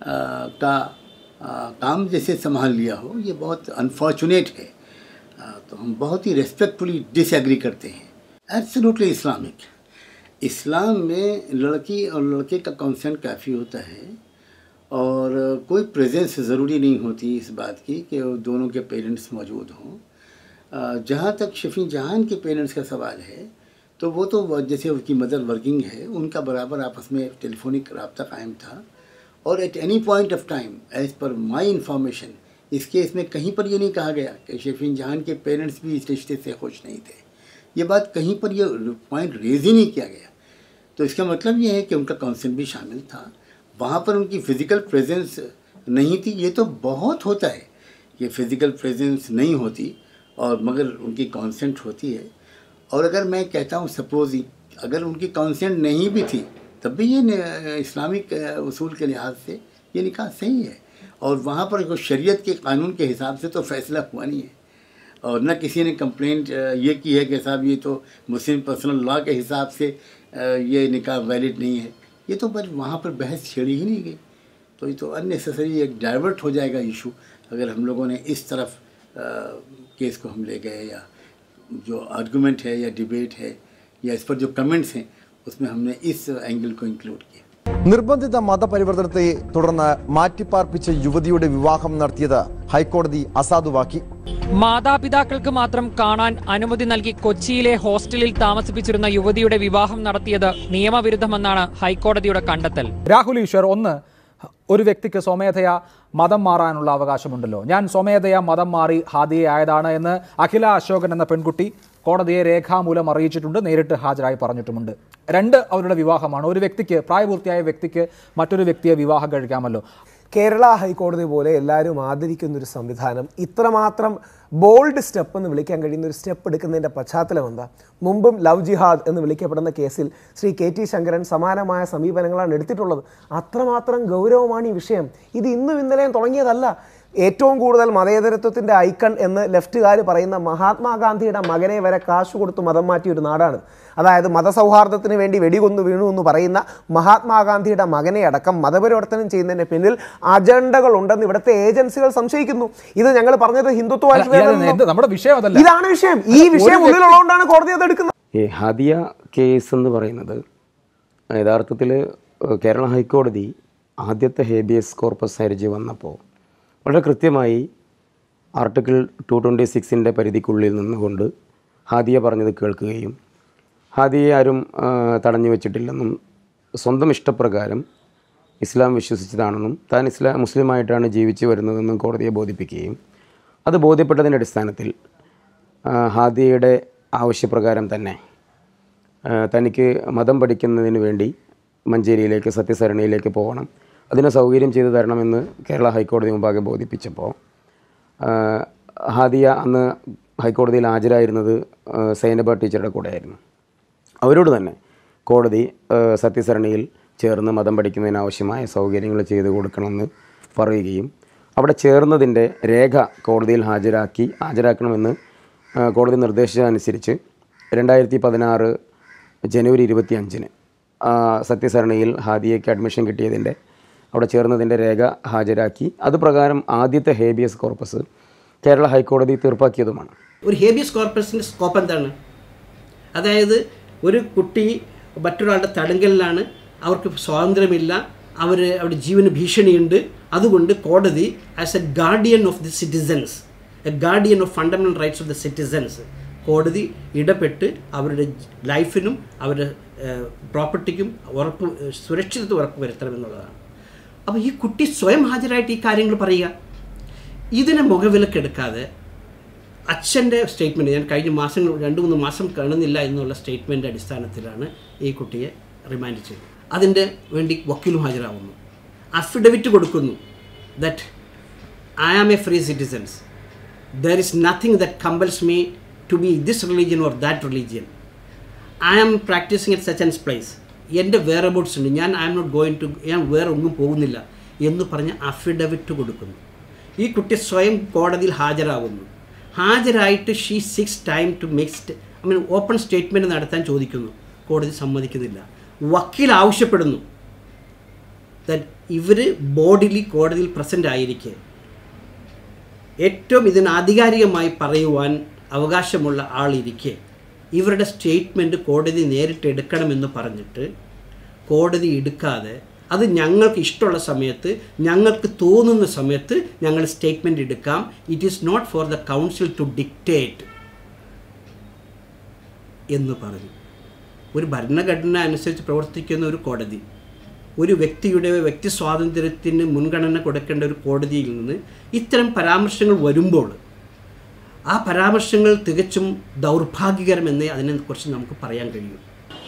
का आ, काम जैसे संभाल लिया हो, ये बहुत अनफॉर्चुनेट है। आ, तो हम बहुत ही रेस्पेक्टफुली डिसएग्री करते हैं। Absolutely Islamic. इस्लाम में लड़की और लड़के का कंसेंट काफ़ी होता है और कोई प्रेजेंस ज़रूरी नहीं होती इस बात की कि दोनों के पेरेंट्स मौजूद हों। जहाँ तक शफी जहान के पेरेंट्स का सवाल है तो वो तो जैसे उसकी मदर वर्किंग है, उनका बराबर आपस में टेलीफोनिक रब्ता कायम था और at any point of time as per my information इस केस में कहीं पर ये नहीं कहा गया कि शफीन जहान के पेरेंट्स भी इस रिश्ते से खुश नहीं थे। ये बात कहीं पर ये पॉइंट रेज ही नहीं किया गया। तो इसका मतलब ये है कि उनका कंसेंट भी शामिल था। वहाँ पर उनकी फ़िज़िकल प्रेजेंस नहीं थी। ये तो बहुत होता है कि फ़िज़िकल प्रेजेंस नहीं होती और मगर उनकी कंसेंट होती है। और अगर मैं कहता हूँ सपोज अगर उनकी कंसेंट नहीं भी थी तब भी ये इस्लामिक उसूल के लिहाज से ये निकाह सही है और वहाँ पर शरीयत के कानून के हिसाब से तो फ़ैसला हुआ नहीं है और न किसी ने कंप्लेंट ये की है कि साहब ये तो मुस्लिम पर्सनल लॉ के हिसाब से ये निकाह वैलिड नहीं है। ये तो बस वहाँ पर बहस छेड़ी ही नहीं गई। तो ये तो अननेसेसरी एक डाइवर्ट हो जाएगा इशू अगर हम लोगों ने इस तरफ आ, केस को हम ले गए या जो आर्गूमेंट है या डिबेट है या इस पर जो कमेंट्स हैं उसमें हमने इस एंगल को इंक्लूड किया। നിർബന്ധിത മതപരിവർത്തനത്തെ തുടർന്ന് മാറ്റിപ്പാർപ്പിച്ച യുവതിയുടെ വിവാഹം നടത്തിയത് ഹൈക്കോടതി അസാധുവാക്കി. മാതാപിതാക്കൾക്ക് മാത്രം കാണാൻ അനുമതി നൽകി കൊച്ചിയിലെ ഹോസ്റ്റലിൽ താമസിപ്പിച്ചിരുന്ന യുവതിയുടെ വിവാഹം നടത്തിയത് നിയമവിരുദ്ധമെന്നാണ് ഹൈക്കോടതിയുടെ കണ്ടെത്തൽ. രാഹുൽ ഈശ്വർ, ഒന്ന്, ഒരു വ്യക്തിക്ക് സ്വമേധയാ മതം മാറാനുള്ള അവകാശമുണ്ടല്ലോ. ഞാൻ സ്വമേധയാ മതം മാറി ഹാദിയയായതാണ് എന്ന് അഖില അശോകൻ എന്ന പെൺകുട്ടി കോടതിയെ രേഖാമൂലം അറിയിച്ചിട്ടുണ്ട്, നേരിട്ട് ഹാജരായി പറഞ്ഞിട്ടുമുണ്ട്. രണ്ട്, അവരുടെ വിവാഹമാണ്. ഒരു വ്യക്തിക്ക്, പ്രായപൂർത്തിയായ വ്യക്തിക്ക് മറ്റൊരു വ്യക്തിയെ വിവാഹം കഴിക്കാമല്ലോ. കേരള ഹൈക്കോടതി പോലെ എല്ലാവരും ആദരിക്കുന്നൊരു സംവിധാനം ഇത്രമാത്രം ബോൾഡ് സ്റ്റെപ്പ് എന്ന് വിളിക്കാൻ കഴിയുന്ന ഒരു സ്റ്റെപ്പ് എടുക്കുന്നതിൻ്റെ പശ്ചാത്തലം എന്താ? മുമ്പും ലവ് ജിഹാദ് എന്ന് വിളിക്കപ്പെടുന്ന കേസിൽ ശ്രീ കെ ടി ശങ്കരൻ സമാനമായ സമീപനങ്ങളാണ് എടുത്തിട്ടുള്ളത്. അത്രമാത്രം ഗൗരവമാണ് ഈ വിഷയം. ഇത് ഇന്നും ഇന്നലെയും തുടങ്ങിയതല്ല. ഏറ്റവും കൂടുതൽ മതേതരത്വത്തിൻ്റെ ഐക്കൺ എന്ന് ലെഫ്റ്റുകാർ പറയുന്ന മഹാത്മാഗാന്ധിയുടെ മകനെ വരെ കാശ് കൊടുത്ത് മതം മാറ്റിയ ഒരു നാടാണ്. അതായത് മതസൗഹാർദ്ദത്തിന് വേണ്ടി വെടികൊന്നു വീണു എന്ന് പറയുന്ന മഹാത്മാഗാന്ധിയുടെ മകനെ അടക്കം മതപരിവർത്തനം ചെയ്യുന്നതിന് പിന്നിൽ അജണ്ടകൾ ഉണ്ടെന്ന് ഇവിടുത്തെ ഏജൻസികൾ സംശയിക്കുന്നു. ഇത് ഞങ്ങൾ പറഞ്ഞത് ഹിന്ദുത്വ ഇതാണ് വിഷയം. ഈ വിഷയം ഉള്ളിലുള്ളതുകൊണ്ടാണ് കോടതി അത് എടുക്കുന്നത്. ഈ ഹാദിയ കേസ് എന്ന് പറയുന്നത് യഥാർത്ഥത്തിൽ കേരള ഹൈക്കോടതി ആദ്യത്തെ ഹേബിയസ് കോർപ്പസ് ഹർജി വന്നപ്പോൾ വളരെ കൃത്യമായി ആർട്ടിക്കിൾ ടു ട്വൻറ്റി സിക്സിൻ്റെ പരിധിക്കുള്ളിൽ നിന്നുകൊണ്ട് ഹാദിയ പറഞ്ഞത് കേൾക്കുകയും ഹാദിയെ ആരും തടഞ്ഞു വെച്ചിട്ടില്ലെന്നും സ്വന്തം ഇഷ്ടപ്രകാരം ഇസ്ലാം വിശ്വസിച്ചതാണെന്നും താൻ ഇസ്ലാം മുസ്ലിമായിട്ടാണ് ജീവിച്ചു വരുന്നതെന്നും കോടതിയെ ബോധിപ്പിക്കുകയും അത് ബോധ്യപ്പെട്ടതിൻ്റെ അടിസ്ഥാനത്തിൽ ഹാദിയയുടെ ആവശ്യപ്രകാരം തന്നെ തനിക്ക് മതം പഠിക്കുന്നതിന് വേണ്ടി മഞ്ചേരിയിലേക്ക് സത്യസരണിയിലേക്ക് പോകണം, അതിന് സൗകര്യം ചെയ്തു തരണമെന്ന് കേരള ഹൈക്കോടതി മുമ്പാകെ ബോധിപ്പിച്ചപ്പോൾ ഹാദിയ അന്ന് ഹൈക്കോടതിയിൽ ഹാജരായിരുന്നത് സൈനബ ടീച്ചറുടെ കൂടെയായിരുന്നു. അവരോട് തന്നെ കോടതി സത്യസരണിയിൽ ചേർന്ന് മതം പഠിക്കുന്നതിനാവശ്യമായ സൗകര്യങ്ങൾ ചെയ്തു കൊടുക്കണമെന്ന് പറയുകയും അവിടെ ചേർന്നതിൻ്റെ രേഖ കോടതിയിൽ ഹാജരാക്കി ഹാജരാക്കണമെന്ന് കോടതി നിർദ്ദേശിച്ചതനുസരിച്ച് രണ്ടായിരത്തി പതിനാറ് ജനുവരി ഇരുപത്തി അഞ്ചിന് സത്യസരണിയിൽ ഹാദിയയ്ക്ക് അഡ്മിഷൻ കിട്ടിയതിൻ്റെ അവിടെ ചേർന്നതിൻ്റെ രേഖ ഹാജരാക്കി അത് പ്രകാരം ആദ്യത്തെ ഹേബിയസ് കോർപ്പസ് കേരള ഹൈക്കോടതി തീർപ്പാക്കിയതുമാണ്. ഒരു ഹേബിയസ് കോർപ്പസിൻ്റെ സ്കോപ്പ് എന്താണ്? അതായത് ഒരു കുട്ടി മറ്റൊരാളുടെ തടങ്കലിലാണ്, അവർക്ക് സ്വാതന്ത്ര്യമില്ല, അവർ അവിടെ ജീവന് ഭീഷണിയുണ്ട്. അതുകൊണ്ട് കോടതി as a guardian of the citizens, a guardian of fundamental rights of the citizens, കോടതി ഇടപെട്ട് അവരുടെ ലൈഫിനും അവരുടെ പ്രോപ്പർട്ടിക്കും ഉറപ്പ് സുരക്ഷിതത്വം ഉറപ്പ് വരുത്തണമെന്നുള്ളതാണ്. അപ്പോൾ ഈ കുട്ടി സ്വയം ഹാജരായിട്ട് ഈ കാര്യങ്ങൾ പറയുക, ഇതിനെ മുഖവിലക്കെടുക്കാതെ അച്ഛൻ്റെ സ്റ്റേറ്റ്മെൻറ്റ്, ഞാൻ കഴിഞ്ഞ മാസങ്ങൾ രണ്ട് മൂന്ന് മാസം കാണുന്നില്ല എന്നുള്ള സ്റ്റേറ്റ്മെൻറ്റ് അടിസ്ഥാനത്തിലാണ് ഈ കുട്ടിയെ റിമാൻഡ് ചെയ്തത്. അതിൻ്റെ വേണ്ടി വക്കീലും ഹാജരാകുന്നു, അഫിഡവിറ്റ് കൊടുക്കുന്നു that I am a free citizens, there is nothing that compels me to be this religion or that religion, I am practising at such and place, എൻ്റെ വേറെ അബൌട്ട്സ് ഉണ്ട്, ഞാൻ I'm not going to, ഞാൻ വേറെ ഒന്നും പോകുന്നില്ല എന്ന് പറഞ്ഞ് അഫിഡവിറ്റ് കൊടുക്കുന്നു. ഈ കുട്ടി സ്വയം കോടതിയിൽ ഹാജരാകുന്നു. ഹാജരായിട്ട് she seeks time to mixed I mean open statement നടത്താൻ ചോദിക്കുന്നു, കോടതി സമ്മതിക്കുന്നില്ല. വക്കീൽ ആവശ്യപ്പെടുന്നു ദാറ്റ് ഇവർ ബോഡിലി കോടതിയിൽ പ്രസൻ്റ് ആയിരിക്കെ ഏറ്റവും ഇതിന് ആധികാരികമായി പറയുവാൻ അവകാശമുള്ള ആളിരിക്കെ ഇവരുടെ സ്റ്റേറ്റ്മെൻറ്റ് കോടതി നേരിട്ട് എടുക്കണമെന്ന് പറഞ്ഞിട്ട് കോടതി എടുക്കാതെ അത് ഞങ്ങൾക്ക് ഇഷ്ടമുള്ള സമയത്ത് ഞങ്ങൾക്ക് തോന്നുന്ന സമയത്ത് ഞങ്ങൾ സ്റ്റേറ്റ്മെൻറ്റ് എടുക്കാം. It is not for the counsel to dictate എന്ന് പറഞ്ഞു. ഒരു ഭരണഘടന അനുസരിച്ച് പ്രവർത്തിക്കുന്ന ഒരു കോടതി, ഒരു വ്യക്തിയുടെ വ്യക്തി സ്വാതന്ത്ര്യത്തിന് മുൻഗണന കൊടുക്കേണ്ട ഒരു കോടതിയിൽ നിന്ന് ഇത്തരം പരാമർശങ്ങൾ വരുമ്പോൾ ആ പരാമർശങ്ങൾ തികച്ചും ദൗർഭാഗ്യകരമെന്നേ അതിനെക്കുറിച്ച് നമുക്ക് പറയാൻ കഴിയൂ.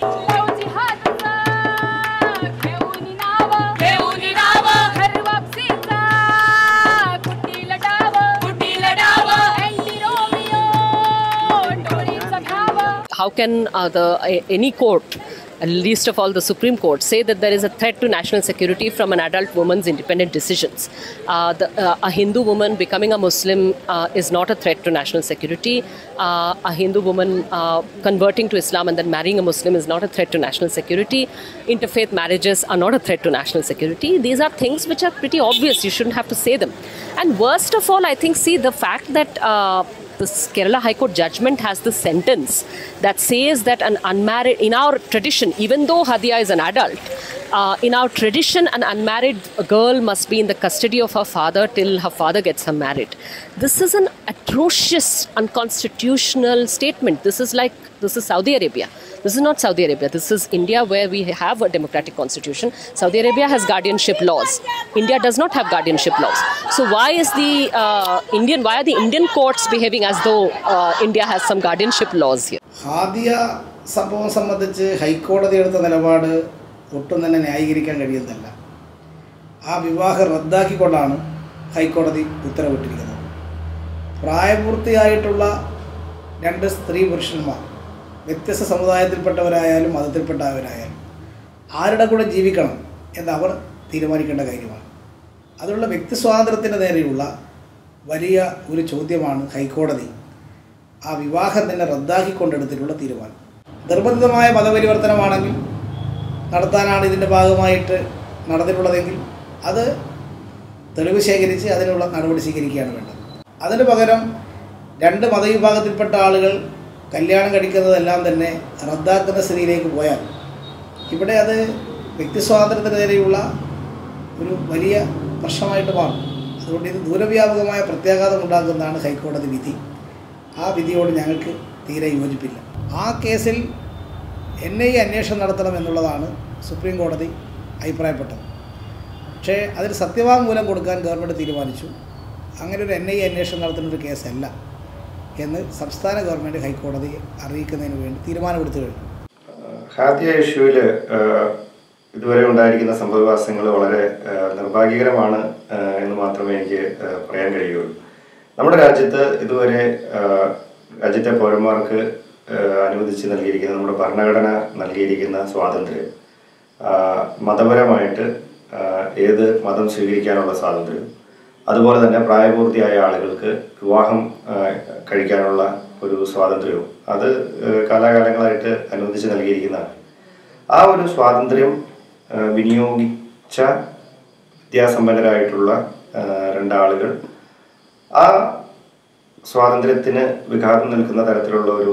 How can uh, the uh, any court, at least of all the Supreme Court, say that there is a threat to national security from an adult woman's independent decisions? Uh, the, uh, a Hindu woman becoming a Muslim uh, is not a threat to national security. Uh, a Hindu woman uh, converting to Islam and then marrying a Muslim is not a threat to national security. Interfaith marriages are not a threat to national security. These are things which are pretty obvious. You shouldn't have to say them. And worst of all, I think, see, the fact that uh, this Kerala High Court judgment has the sentence that says that an unmarried, in our tradition, even though Hadiya is an adult, uh, in our tradition, an unmarried girl must be in the custody of her father till her father gets her married. This is an atrocious, unconstitutional statement. This is like, this is Saudi Arabia. This is not Saudi Arabia. This is India, where we have a democratic constitution. Saudi Arabia has guardianship laws. India does not have guardianship laws. So why is the uh, Indian, why are the Indian courts behaving as though uh, India has some guardianship laws here? Hadiya സംഭവം സംബന്ധിച്ച് ഹൈക്കോടതി എടുത്ത നിലപാട് ഒട്ടും തന്നെ ന്യായീകരിക്കാൻ കഴിയുന്നില്ല. ആ വിവാഹം റദ്ദാക്കിക്കൊണ്ടാണ് ഹൈക്കോടതി ഉത്തരവിട്ടിരിക്കുന്നത്. പ്രായപൂർത്തിയായിട്ടുള്ള രണ്ട് സ്ത്രീ പുരുഷന്മാർ വ്യത്യസ്ത സമുദായത്തിൽപ്പെട്ടവരായാലും മതത്തിൽപ്പെട്ടവരായാലും ആരുടെ കൂടെ ജീവിക്കണം എന്ന് അവർ തീരുമാനിക്കേണ്ട കാര്യമാണ്. അതിലുള്ള വ്യക്തി സ്വാതന്ത്ര്യത്തിന് നേരെയുള്ള വലിയ ഒരു ചോദ്യമാണ് ഹൈക്കോടതി ആ വിവാഹം തന്നെ റദ്ദാക്കിക്കൊണ്ടെടുത്തിട്ടുള്ള തീരുമാനം. നിർബന്ധിതമായ മതപരിവർത്തനമാണെങ്കിൽ നടത്താനാണ് ഇതിൻ്റെ ഭാഗമായിട്ട് നടന്നിട്ടുള്ളതെങ്കിൽ അത് തെളിവ് ശേഖരിച്ച് അതിനുള്ള നടപടി സ്വീകരിക്കുകയാണ് വേണ്ടത്. അതിന് പകരം രണ്ട് മതവിഭാഗത്തിൽപ്പെട്ട ആളുകൾ കല്യാണം കഴിക്കുന്നതെല്ലാം തന്നെ റദ്ദാക്കുന്ന സ്ഥിതിയിലേക്ക് പോയാൽ ഇവിടെ അത് വ്യക്തി സ്വാതന്ത്ര്യത്തിന് നേരെയുള്ള ഒരു വലിയ പ്രശ്നമായിട്ട് മാറും. അതുകൊണ്ട് ഇത് ദൂരവ്യാപകമായ പ്രത്യാഘാതം ഉണ്ടാക്കുന്നതാണ് ഹൈക്കോടതി വിധി. ആ വിധിയോട് ഞങ്ങൾക്ക് തീരെ യോജിപ്പില്ല. ആ കേസിൽ എൻ ഐ എ അന്വേഷണം നടത്തണമെന്നുള്ളതാണ് സുപ്രീം കോടതി അഭിപ്രായപ്പെട്ടത്. പക്ഷേ അതിൽ സത്യവാങ്മൂലം കൊടുക്കാൻ ഗവൺമെൻറ് തീരുമാനിച്ചു. അങ്ങനെ ഒരു എൻ ഐ എ അന്വേഷണം നടത്തുന്നൊരു കേസല്ല എന്ന് സംസ്ഥാന ഗവൺമെൻറ് ഹൈക്കോടതിയെ അറിയിക്കുന്നതിന് വേണ്ടി തീരുമാനമെടുത്തു കഴിഞ്ഞു. ഹാദിയ ഇഷ്യൂവിൽ ഇതുവരെ ഉണ്ടായിരിക്കുന്ന സംഭവവികാസങ്ങൾ വളരെ നിർഭാഗ്യകരമാണ് എന്ന് മാത്രമേ എനിക്ക് പറയാൻ കഴിയുള്ളൂ. നമ്മുടെ രാജ്യത്ത് ഇതുവരെ രാജ്യത്തെ പൗരന്മാർക്ക് അനുവദിച്ച് നൽകിയിരിക്കുന്ന നമ്മുടെ ഭരണഘടന നൽകിയിരിക്കുന്ന സ്വാതന്ത്ര്യം, മതപരമായിട്ട് ഏത് മതം സ്വീകരിക്കാനുള്ള സ്വാതന്ത്ര്യം, അതുപോലെ തന്നെ പ്രായപൂർത്തിയായ ആളുകൾക്ക് വിവാഹം കഴിക്കാനുള്ള ഒരു സ്വാതന്ത്ര്യവും അത് കാലാകാലങ്ങളായിട്ട് അനുവദിച്ച് നൽകിയിരിക്കുന്നതാണ്. ആ ഒരു സ്വാതന്ത്ര്യം വിനിയോഗിച്ച വിദ്യാസമ്പന്നരായിട്ടുള്ള രണ്ടാളുകൾ ആ സ്വാതന്ത്ര്യത്തിന് വിഘാതം നിൽക്കുന്ന തരത്തിലുള്ള ഒരു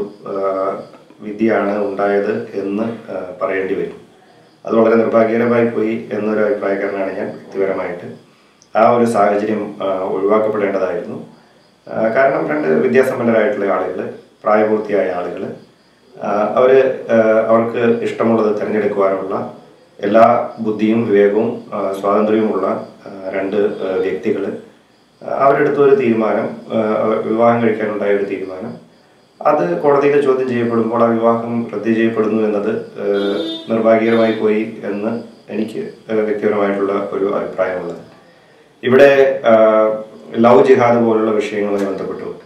വിധിയാണ് ഉണ്ടായത് എന്ന് പറയേണ്ടി വരും. അത് വളരെ നിർഭാഗ്യകരമായി പോയി എന്നൊരു അഭിപ്രായക്കാരനാണ് ഞാൻ വ്യക്തിപരമായിട്ട്. ആ ഒരു സാഹചര്യം ഒഴിവാക്കപ്പെടേണ്ടതായിരുന്നു. കാരണം രണ്ട് വിദ്യാസമ്പന്നരായിട്ടുള്ള ആളുകൾ, പ്രായപൂർത്തിയായ ആളുകൾ, അവർ അവർക്ക് ഇഷ്ടമുള്ളത് തിരഞ്ഞെടുക്കുവാനുള്ള എല്ലാ ബുദ്ധിയും വിവേകവും സ്വാതന്ത്ര്യവുമുള്ള രണ്ട് വ്യക്തികൾ അവരെടുത്ത ഒരു തീരുമാനം, വിവാഹം കഴിക്കാനുണ്ടായ ഒരു തീരുമാനം, അത് കോടതിയിൽ ചോദ്യം ചെയ്യപ്പെടുമ്പോൾ ആ വിവാഹം റദ്ദ് ചെയ്യപ്പെടുന്നു എന്നത് നിർഭാഗ്യകരമായി പോയി എന്ന് എനിക്ക് വ്യക്തിപരമായിട്ടുള്ള ഒരു അഭിപ്രായമുള്ളത്. ഇവിടെ ലവ് ജിഹാദ് പോലുള്ള വിഷയങ്ങളുമായി ബന്ധപ്പെട്ടുകൊണ്ട്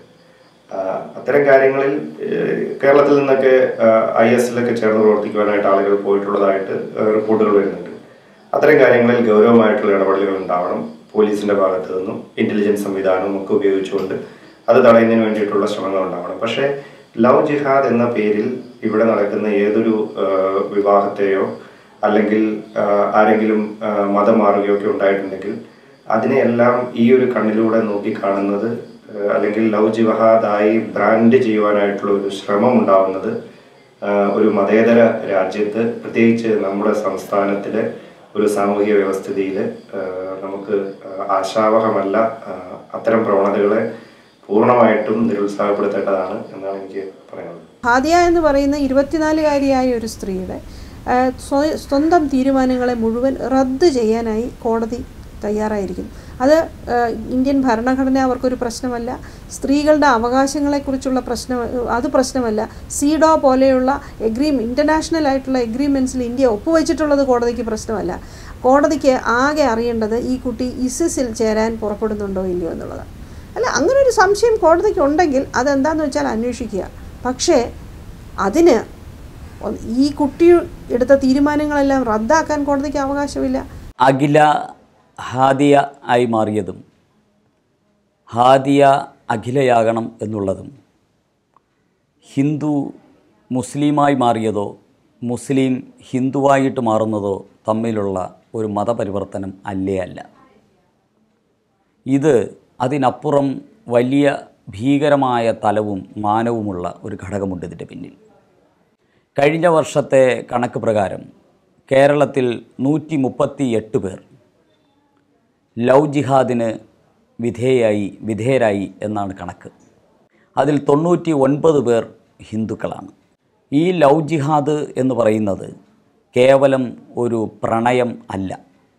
അത്തരം കാര്യങ്ങളിൽ കേരളത്തിൽ നിന്നൊക്കെ ഐ എസിലൊക്കെ ചേർന്ന് പ്രവർത്തിക്കുവാനായിട്ട് ആളുകൾ പോയിട്ടുള്ളതായിട്ട് റിപ്പോർട്ടുകൾ വരുന്നുണ്ട്. അത്തരം കാര്യങ്ങളിൽ ഗൗരവമായിട്ടുള്ള ഇടപെടലുകൾ ഉണ്ടാവണം. പോലീസിൻ്റെ ഭാഗത്തു നിന്നും ഇൻ്റലിജൻസ് സംവിധാനവും ഒക്കെ ഉപയോഗിച്ചുകൊണ്ട് അത് തടയുന്നതിന് വേണ്ടിയിട്ടുള്ള ശ്രമങ്ങൾ ഉണ്ടാവണം. പക്ഷേ ലവ് ജിഹാദ് എന്ന പേരിൽ ഇവിടെ നടക്കുന്ന ഏതൊരു വിവാഹത്തെയോ അല്ലെങ്കിൽ ആരെങ്കിലും മതം മാറുകയോ ഒക്കെ ഉണ്ടായിട്ടുണ്ടെങ്കിൽ അതിനെയെല്ലാം ഈ ഒരു കണ്ണിലൂടെ നോക്കി കാണുന്നത് അല്ലെങ്കിൽ ലവ് ജിഹാദായി ബ്രാൻഡ് ചെയ്യുവാനായിട്ടുള്ള ഒരു ശ്രമം ഉണ്ടാവുന്നത് ഒരു മതേതര രാജ്യത്ത്, പ്രത്യേകിച്ച് നമ്മുടെ സംസ്ഥാനത്തിലെ ഒരു സാമൂഹിക വ്യവസ്ഥിതിയിൽ നമുക്ക് ആശാവഹമല്ല. അത്തരം പ്രവണതകളെ പൂർണ്ണമായിട്ടും നിരുത്സാഹപ്പെടുത്തേണ്ടതാണ് എന്നാണ് എനിക്ക് പറയാനുള്ളത്. ഹാദിയ എന്ന് പറയുന്ന ഇരുപത്തിനാലുകാരിയായ ഒരു സ്ത്രീയുടെ സ്വന്തം തീരുമാനങ്ങളെ മുഴുവൻ റദ്ദ് ചെയ്യാനായി കോടതി തയ്യാറായിരിക്കുന്നു. അത് ഇന്ത്യൻ ഭരണഘടന അവർക്കൊരു പ്രശ്നമല്ല, സ്ത്രീകളുടെ അവകാശങ്ങളെക്കുറിച്ചുള്ള പ്രശ്നം അത് പ്രശ്നമല്ല. സീഡോ പോലെയുള്ള എഗ്രീ ഇൻ്റർനാഷണൽ ആയിട്ടുള്ള എഗ്രിമെൻറ്റ്സിൽ ഇന്ത്യ ഒപ്പുവെച്ചിട്ടുള്ളത് കോടതിക്ക് പ്രശ്നമല്ല. കോടതിക്ക് ആകെ അറിയേണ്ടത് ഈ കുട്ടി ഇസിസിൽ ചേരാൻ പുറപ്പെടുന്നുണ്ടോ ഇല്ലയോ എന്നുള്ളതാണ്. അല്ല, അങ്ങനെ ഒരു സംശയം കോടതിക്ക് ഉണ്ടെങ്കിൽ അതെന്താണെന്ന് വെച്ചാൽ അന്വേഷിക്കുക. പക്ഷേ അതിന് ഈ കുട്ടി എടുത്ത തീരുമാനങ്ങളെല്ലാം റദ്ദാക്കാൻ കോടതിക്ക് അവകാശമില്ല. അഖില ഹാദിയ ആയി മാറിയതും ഹാദിയ അഖിലയാകണം എന്നുള്ളതും ഹിന്ദു മുസ്ലിമായി മാറിയതോ മുസ്ലിം ഹിന്ദുവായിട്ട് മാറുന്നതോ തമ്മിലുള്ള ഒരു മതപരിവർത്തനം അല്ലേ അല്ല. ഇത് അതിനപ്പുറം വലിയ ഭീകരമായ തലവും മാനവുമുള്ള ഒരു ഘടകമുണ്ട് ഇതിൻ്റെ പിന്നിൽ. കഴിഞ്ഞ വർഷത്തെ കണക്ക് പ്രകാരം കേരളത്തിൽ നൂറ്റി മുപ്പത്തി എട്ട് പേർ ലവ് ജിഹാദിന് വിധേയായി വിധേയരായി എന്നാണ് കണക്ക്. അതിൽ തൊണ്ണൂറ്റി ഒൻപത് പേർ ഹിന്ദുക്കളാണ്. ഈ ലവ് ജിഹാദ് എന്ന് പറയുന്നത് കേവലം ഒരു പ്രണയം അല്ല,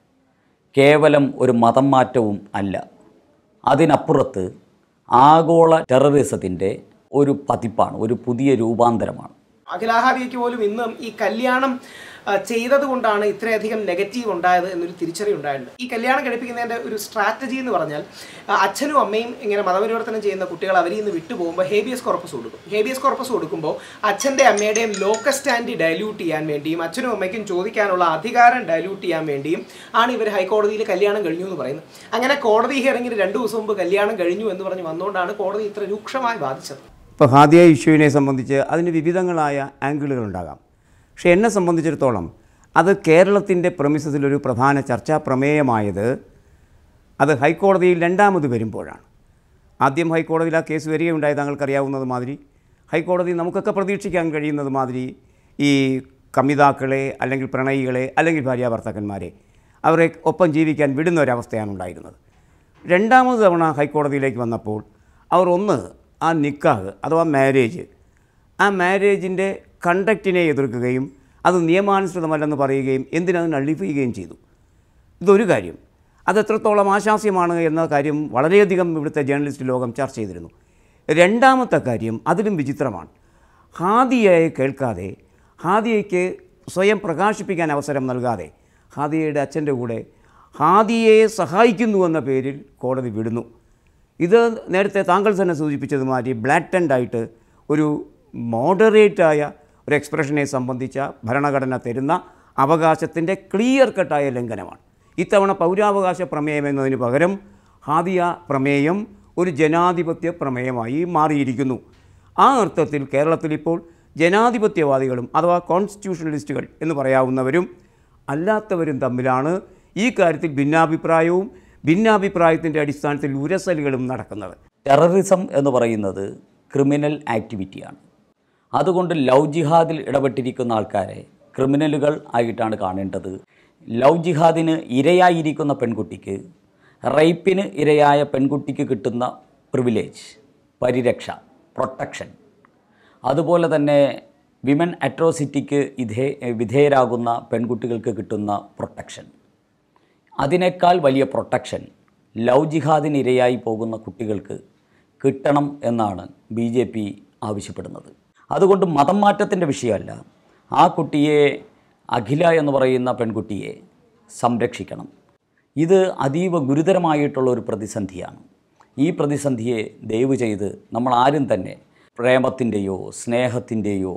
കേവലം ഒരു മതം മാറ്റവും അല്ല. അതിനപ്പുറത്ത് ആഗോള ടെററിസത്തിൻ്റെ ഒരു പതിപ്പാണ്, ഒരു പുതിയ രൂപാന്തരമാണ്. അഖില ഹാദിയയ്ക്ക് പോലും ഇന്നും ഈ കല്യാണം ചെയ്തത് കൊണ്ടാണ് ഇത്രയധികം നെഗറ്റീവ് ഉണ്ടായത് എന്നൊരു തിരിച്ചറിവ് ഉണ്ടായിട്ടുണ്ട്. ഈ കല്യാണം കഴിപ്പിക്കുന്നതിൻ്റെ ഒരു സ്ട്രാറ്റജി എന്ന് പറഞ്ഞാൽ അച്ഛനും അമ്മയും ഇങ്ങനെ മതപരിവർത്തനം ചെയ്യുന്ന കുട്ടികൾ അവരിൽ നിന്ന് വിട്ടുപോകുമ്പോൾ ഹേബിയസ് കോർപ്പസ് കൊടുക്കും. ഹേബിയസ് കോർപ്പസ് കൊടുക്കുമ്പോൾ അച്ഛൻ്റെ അമ്മയുടെയും ലോക്കൽ സ്റ്റാൻഡ് ഡൈല്യൂട്ട് ചെയ്യാൻ വേണ്ടിയും അച്ഛനും അമ്മയ്ക്കും ചോദിക്കാനുള്ള അധികാരം ഡൈല്യൂട്ട് ചെയ്യാൻ വേണ്ടിയും ആണ് ഇവർ ഹൈക്കോടതിയിൽ കല്യാണം കഴിഞ്ഞു എന്ന് പറയുന്നത്. അങ്ങനെ കോടതി ഹിയറിംഗിന് രണ്ട് ദിവസം മുമ്പ് കല്യാണം കഴിഞ്ഞു എന്ന് പറഞ്ഞ് വന്നുകൊണ്ടാണ് കോടതി ഇത്ര രൂക്ഷമായി ബാധിച്ചത്. ഇപ്പോൾ ഹാദിയ ഇഷ്യൂവിനെ സംബന്ധിച്ച് അതിന് വിവിധങ്ങളായ ആംഗിളുകൾ ഉണ്ടാകാം. പക്ഷേ എന്നെ സംബന്ധിച്ചിടത്തോളം അത് കേരളത്തിൻ്റെ പ്രമിസസിലൊരു പ്രധാന ചർച്ചാ പ്രമേയമായത് അത് ഹൈക്കോടതിയിൽ രണ്ടാമത് വരുമ്പോഴാണ്. ആദ്യം ഹൈക്കോടതിയിൽ ആ കേസ് വരികയുണ്ടായി, താങ്കൾക്കറിയാവുന്നത് മാതിരി. ഹൈക്കോടതി നമുക്കൊക്കെ പ്രതീക്ഷിക്കാൻ കഴിയുന്നത് മാതിരി ഈ കമിതാക്കളെ അല്ലെങ്കിൽ പ്രണയികളെ അല്ലെങ്കിൽ ഭാര്യാഭർത്താക്കന്മാരെ അവരെ ഒപ്പം ജീവിക്കാൻ വിടുന്ന ഒരവസ്ഥയാണ് ഉണ്ടായിരുന്നത്. രണ്ടാമത് തവണ ഹൈക്കോടതിയിലേക്ക് വന്നപ്പോൾ അവർ ഒന്ന് ആ നിക്കാഹ് അഥവാ മാരേജ്, ആ മാരേജിൻ്റെ കണ്ടക്റ്റിനെ എതിർക്കുകയും അത് നിയമാനുസൃതമല്ലെന്ന് പറയുകയും എന്തിനത് നള്ളിഫൈ ചെയ്യുകയും ചെയ്തു. ഇതൊരു കാര്യം. അതെത്രത്തോളം ആശാസ്യമാണ് എന്ന കാര്യം വളരെയധികം ഇവിടുത്തെ ജേർണലിസ്റ്റ് ലോകം ചർച്ച ചെയ്തിരുന്നു. രണ്ടാമത്തെ കാര്യം അതിലും വിചിത്രമാണ്. ഹാദിയയെ കേൾക്കാതെ, ഹാദിയയ്ക്ക് സ്വയം പ്രകാശിപ്പിക്കാൻ അവസരം നൽകാതെ ഹാദിയയുടെ അച്ഛൻ്റെ കൂടെ ഹാദിയയെ സഹായിക്കുന്നുവെന്ന പേരിൽ കോടതി വിടുന്നു. ഇത് നേരത്തെ താങ്കൾ തന്നെ സൂചിപ്പിച്ചതുമാതിരി ബ്ലാറ്റൻ്റായിട്ട് ഒരു മോഡറേറ്റായ ഒരു എക്സ്പ്രഷനെ സംബന്ധിച്ച ഭരണഘടന തരുന്ന അവകാശത്തിൻ്റെ ക്ലിയർ കട്ടായ ലംഘനമാണ്. ഇത്തവണ പൗരാവകാശ പ്രമേയം എന്നതിന് പകരം ഹാദിയ പ്രമേയം ഒരു ജനാധിപത്യ പ്രമേയമായി മാറിയിരിക്കുന്നു. ആ അർത്ഥത്തിൽ കേരളത്തിലിപ്പോൾ ജനാധിപത്യവാദികളും അഥവാ കോൺസ്റ്റിറ്റ്യൂഷണലിസ്റ്റുകൾ എന്ന് പറയാവുന്നവരും അല്ലാത്തവരും തമ്മിലാണ് ഈ കാര്യത്തിൽ ഭിന്നാഭിപ്രായവും ഭിന്നാഭിപ്രായത്തിൻ്റെ അടിസ്ഥാനത്തിൽ ഉരസലുകളും നടക്കുന്നത്. ടെററിസം എന്ന് പറയുന്നത് ക്രിമിനൽ ആക്ടിവിറ്റിയാണ്. അതുകൊണ്ട് ലവ് ജിഹാദിൽ ഇടപെട്ടിരിക്കുന്ന ആൾക്കാരെ ക്രിമിനലുകൾ ആയിട്ടാണ് കാണേണ്ടത്. ലവ് ജിഹാദിന് ഇരയായിരിക്കുന്ന പെൺകുട്ടിക്ക് റേപ്പിന് ഇരയായ പെൺകുട്ടിക്ക് കിട്ടുന്ന പ്രിവിലേജ്, പരിരക്ഷ, പ്രൊട്ടക്ഷൻ, അതുപോലെ തന്നെ വിമൻ അട്രോസിറ്റിക്ക് ഇധേ വിധേയരാകുന്ന പെൺകുട്ടികൾക്ക് കിട്ടുന്ന പ്രൊട്ടക്ഷൻ, അതിനേക്കാൾ വലിയ പ്രൊട്ടക്ഷൻ ലവ് ജിഹാദിന് ഇരയായി പോകുന്ന കുട്ടികൾക്ക് കിട്ടണം എന്നാണ് ബി ജെ പി ആവശ്യപ്പെടുന്നത്. അതുകൊണ്ട് മതം മാറ്റത്തിൻ്റെ വിഷയമല്ല, ആ കുട്ടിയെ, അഖില എന്ന് പറയുന്ന പെൺകുട്ടിയെ സംരക്ഷിക്കണം. ഇത് അതീവ ഗുരുതരമായിട്ടുള്ള ഒരു പ്രതിസന്ധിയാണ്. ഈ പ്രതിസന്ധിയെ ദയവ് ചെയ്ത് നമ്മൾ ആരും തന്നെ പ്രേമത്തിൻ്റെയോ സ്നേഹത്തിൻ്റെയോ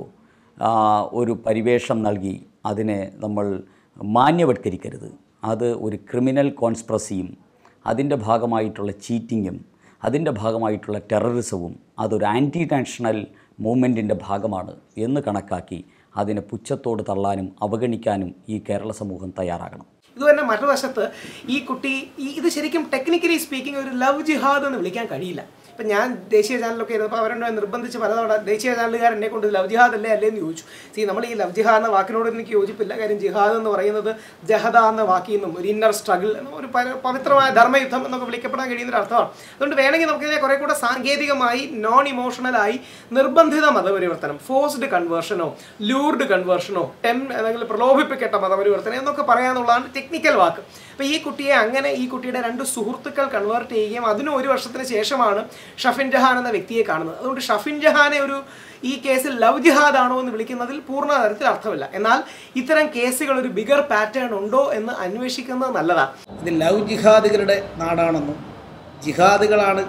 ഒരു പരിവേഷം നൽകി അതിനെ നമ്മൾ മാന്യവൽക്കരിക്കരുത്. അത് ഒരു ക്രിമിനൽ കോൺസ്പിറസിയും അതിൻ്റെ ഭാഗമായിട്ടുള്ള ചീറ്റിങ്ങും അതിൻ്റെ ഭാഗമായിട്ടുള്ള ടെററിസവും അതൊരു ആൻറ്റി നാഷണൽ മൂവ്മെൻറ്റിൻ്റെ ഭാഗമാണ് എന്ന് കണക്കാക്കി അതിനെ പുച്ഛത്തോട് തള്ളാനും അവഗണിക്കാനും ഈ കേരള സമൂഹം തയ്യാറാകണം. ഇത് തന്നെ മറുവശത്ത് ഈ കുട്ടി ഈ ഇത് ശരിക്കും ടെക്നിക്കലി സ്പീക്കിംഗ് ഒരു ലവ് ജിഹാദ് എന്ന് വിളിക്കാൻ കഴിയില്ല. ഇപ്പം ഞാൻ ദേശീയ ചാനലൊക്കെ ഇരുന്നപ്പോൾ അവരെന്നെ നിർബന്ധിച്ച് പലതവണ ദേശീയ ചാനലുകാർ എന്നെ കൊണ്ട് ലവ് ജിഹാദ് അല്ലേ അല്ലേ എന്ന് ചോദിച്ചു. സി നമ്മൾ ഈ ലവ് ജിഹാദ് എന്ന വാക്കിനോട് എനിക്ക് യോജിപ്പില്ല. കാര്യം ജിഹാദ് എന്ന് പറയുന്നത് ജഹദ എന്ന വാക്കിൽ നിന്നും ഒരു ഇന്നർ സ്ട്രഗിൾ ഒരു പവിത്രമായ ധർമ്മയുദ്ധം എന്നൊക്കെ വിളിക്കപ്പെടാൻ കഴിയുന്നൊരു അർത്ഥമാണ്. അതുകൊണ്ട് വേണമെങ്കിൽ നമുക്കിതിനെ കുറേ കൂടെ സാങ്കേതികമായി നോൺ ഇമോഷണലായി നിർബന്ധിത മതപരിവർത്തനം, ഫോഴ്സ്ഡ് കൺവേർഷനോ ലൂർഡ് കൺവേർഷനോ ടെം അല്ലെങ്കിൽ പ്രലോഭിപ്പിക്കട്ട മതപരിവർത്തനം എന്നൊക്കെ പറയാനുള്ളതാണ് ടെക്നിക്കൽ വാക്ക്. അപ്പോൾ ഈ കുട്ടിയെ അങ്ങനെ ഈ കുട്ടിയുടെ രണ്ട് സുഹൃത്തുക്കൾ കൺവേർട്ട് ചെയ്യുകയും അതിന് ഒരു വർഷത്തിന് ശേഷമാണ് ഷഫിൻ ജഹാൻ എന്ന വ്യക്തിയെ കാണുന്നത്. അതുകൊണ്ട് ഷഫിൻ ജഹാനെ ഒരു ഈ കേസിൽ ലവ് ജിഹാദ് ആണോ എന്ന് വിളിക്കുന്നതിൽ പൂർണ്ണ തരത്തിൽ അർത്ഥമില്ല. എന്നാൽ ഇത്തരം കേസുകൾ ഒരു ബിഗർ പാറ്റേൺ ഉണ്ടോ എന്ന് അന്വേഷിക്കുന്നത് നല്ലതാണ്. ഇത് ലവ് ജിഹാദികളുടെ നാടാണെന്നും ജിഹാദികളാണ്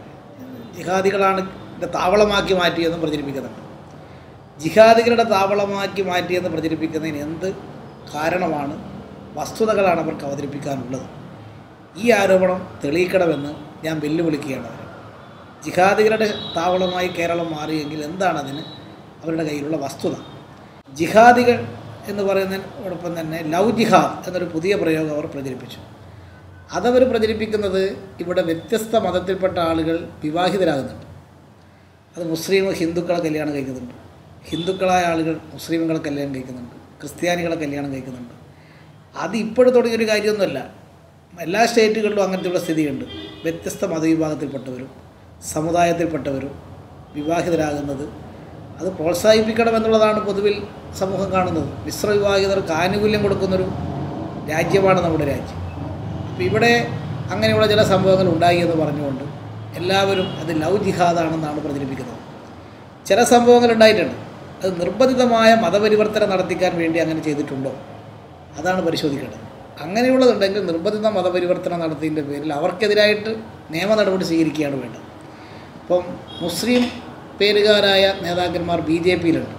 ജിഹാദികളാണ് താവളമാക്കി മാറ്റിയെന്നും പ്രചരിപ്പിക്കുന്നുണ്ട്. ജിഹാദികളുടെ താവളമാക്കി മാറ്റിയെന്ന് പ്രചരിപ്പിക്കുന്നതിന് എന്ത് കാരണമാണ്, വസ്തുതകളാണ് അവർക്ക് അവതരിപ്പിക്കാനുള്ളത്? ഈ ആരോപണം തെളിയിക്കണമെന്ന് ഞാൻ വെല്ലുവിളിക്കുകയാണ് അവർ. ജിഹാദികളുടെ താവളമായി കേരളം മാറിയെങ്കിൽ എന്താണ് അതിന് അവരുടെ കയ്യിലുള്ള വസ്തുത? ജിഹാദികൾ എന്ന് പറയുന്നതിനോടൊപ്പം തന്നെ ലവ് ജിഹാദ് എന്നൊരു പുതിയ പ്രയോഗം അവർ പ്രചരിപ്പിച്ചു. അതവർ പ്രചരിപ്പിക്കുന്നത് ഇവിടെ വ്യത്യസ്ത മതത്തിൽപ്പെട്ട ആളുകൾ വിവാഹിതരാകുന്നുണ്ട്. അത് മുസ്ലിം ഹിന്ദുക്കളെ കല്യാണം കഴിക്കുന്നുണ്ട്, ഹിന്ദുക്കളായ ആളുകൾ മുസ്ലിമുകളെ കല്യാണം കഴിക്കുന്നുണ്ട്, ക്രിസ്ത്യാനികളെ കല്യാണം കഴിക്കുന്നുണ്ട്. അത് ഇപ്പോഴും തുടങ്ങിയൊരു കാര്യമൊന്നുമല്ല. എല്ലാ സ്റ്റേറ്റുകളിലും അങ്ങനത്തെയുള്ള സ്ഥിതിയുണ്ട്. വ്യത്യസ്ത മതവിഭാഗത്തിൽപ്പെട്ടവരും സമുദായത്തിൽപ്പെട്ടവരും വിവാഹിതരാകുന്നത് അത് പ്രോത്സാഹിപ്പിക്കണമെന്നുള്ളതാണ് പൊതുവിൽ സമൂഹം കാണുന്നത്. മിശ്ര വിവാഹിതർക്ക് ആനുകൂല്യം കൊടുക്കുന്നൊരു രാജ്യമാണ് നമ്മുടെ രാജ്യം. അപ്പോൾ ഇവിടെ അങ്ങനെയുള്ള ചില സംഭവങ്ങൾ ഉണ്ടായി എന്ന് പറഞ്ഞുകൊണ്ട് എല്ലാവരും അത് ലവ് ജിഹാദാണെന്നാണ് പ്രചരിപ്പിക്കുന്നത്. ചില സംഭവങ്ങൾ ഉണ്ടായിട്ടുണ്ട്. അത് നിർബന്ധിതമായ മതപരിവർത്തനം നടത്തിക്കാൻ വേണ്ടി അങ്ങനെ ചെയ്തിട്ടുണ്ടോ, അതാണ് പരിശോധിക്കേണ്ടത്. അങ്ങനെയുള്ളതുണ്ടെങ്കിൽ നിർബന്ധിത മതപരിവർത്തനം നടത്തിയതിൻ്റെ പേരിൽ അവർക്കെതിരായിട്ട് നിയമ നടപടി സ്വീകരിക്കുകയാണ് വേണ്ടത്. ഇപ്പം മുസ്ലിം പേരുകാരായ നേതാക്കന്മാർ ബി ജെ പിയിലുണ്ട്.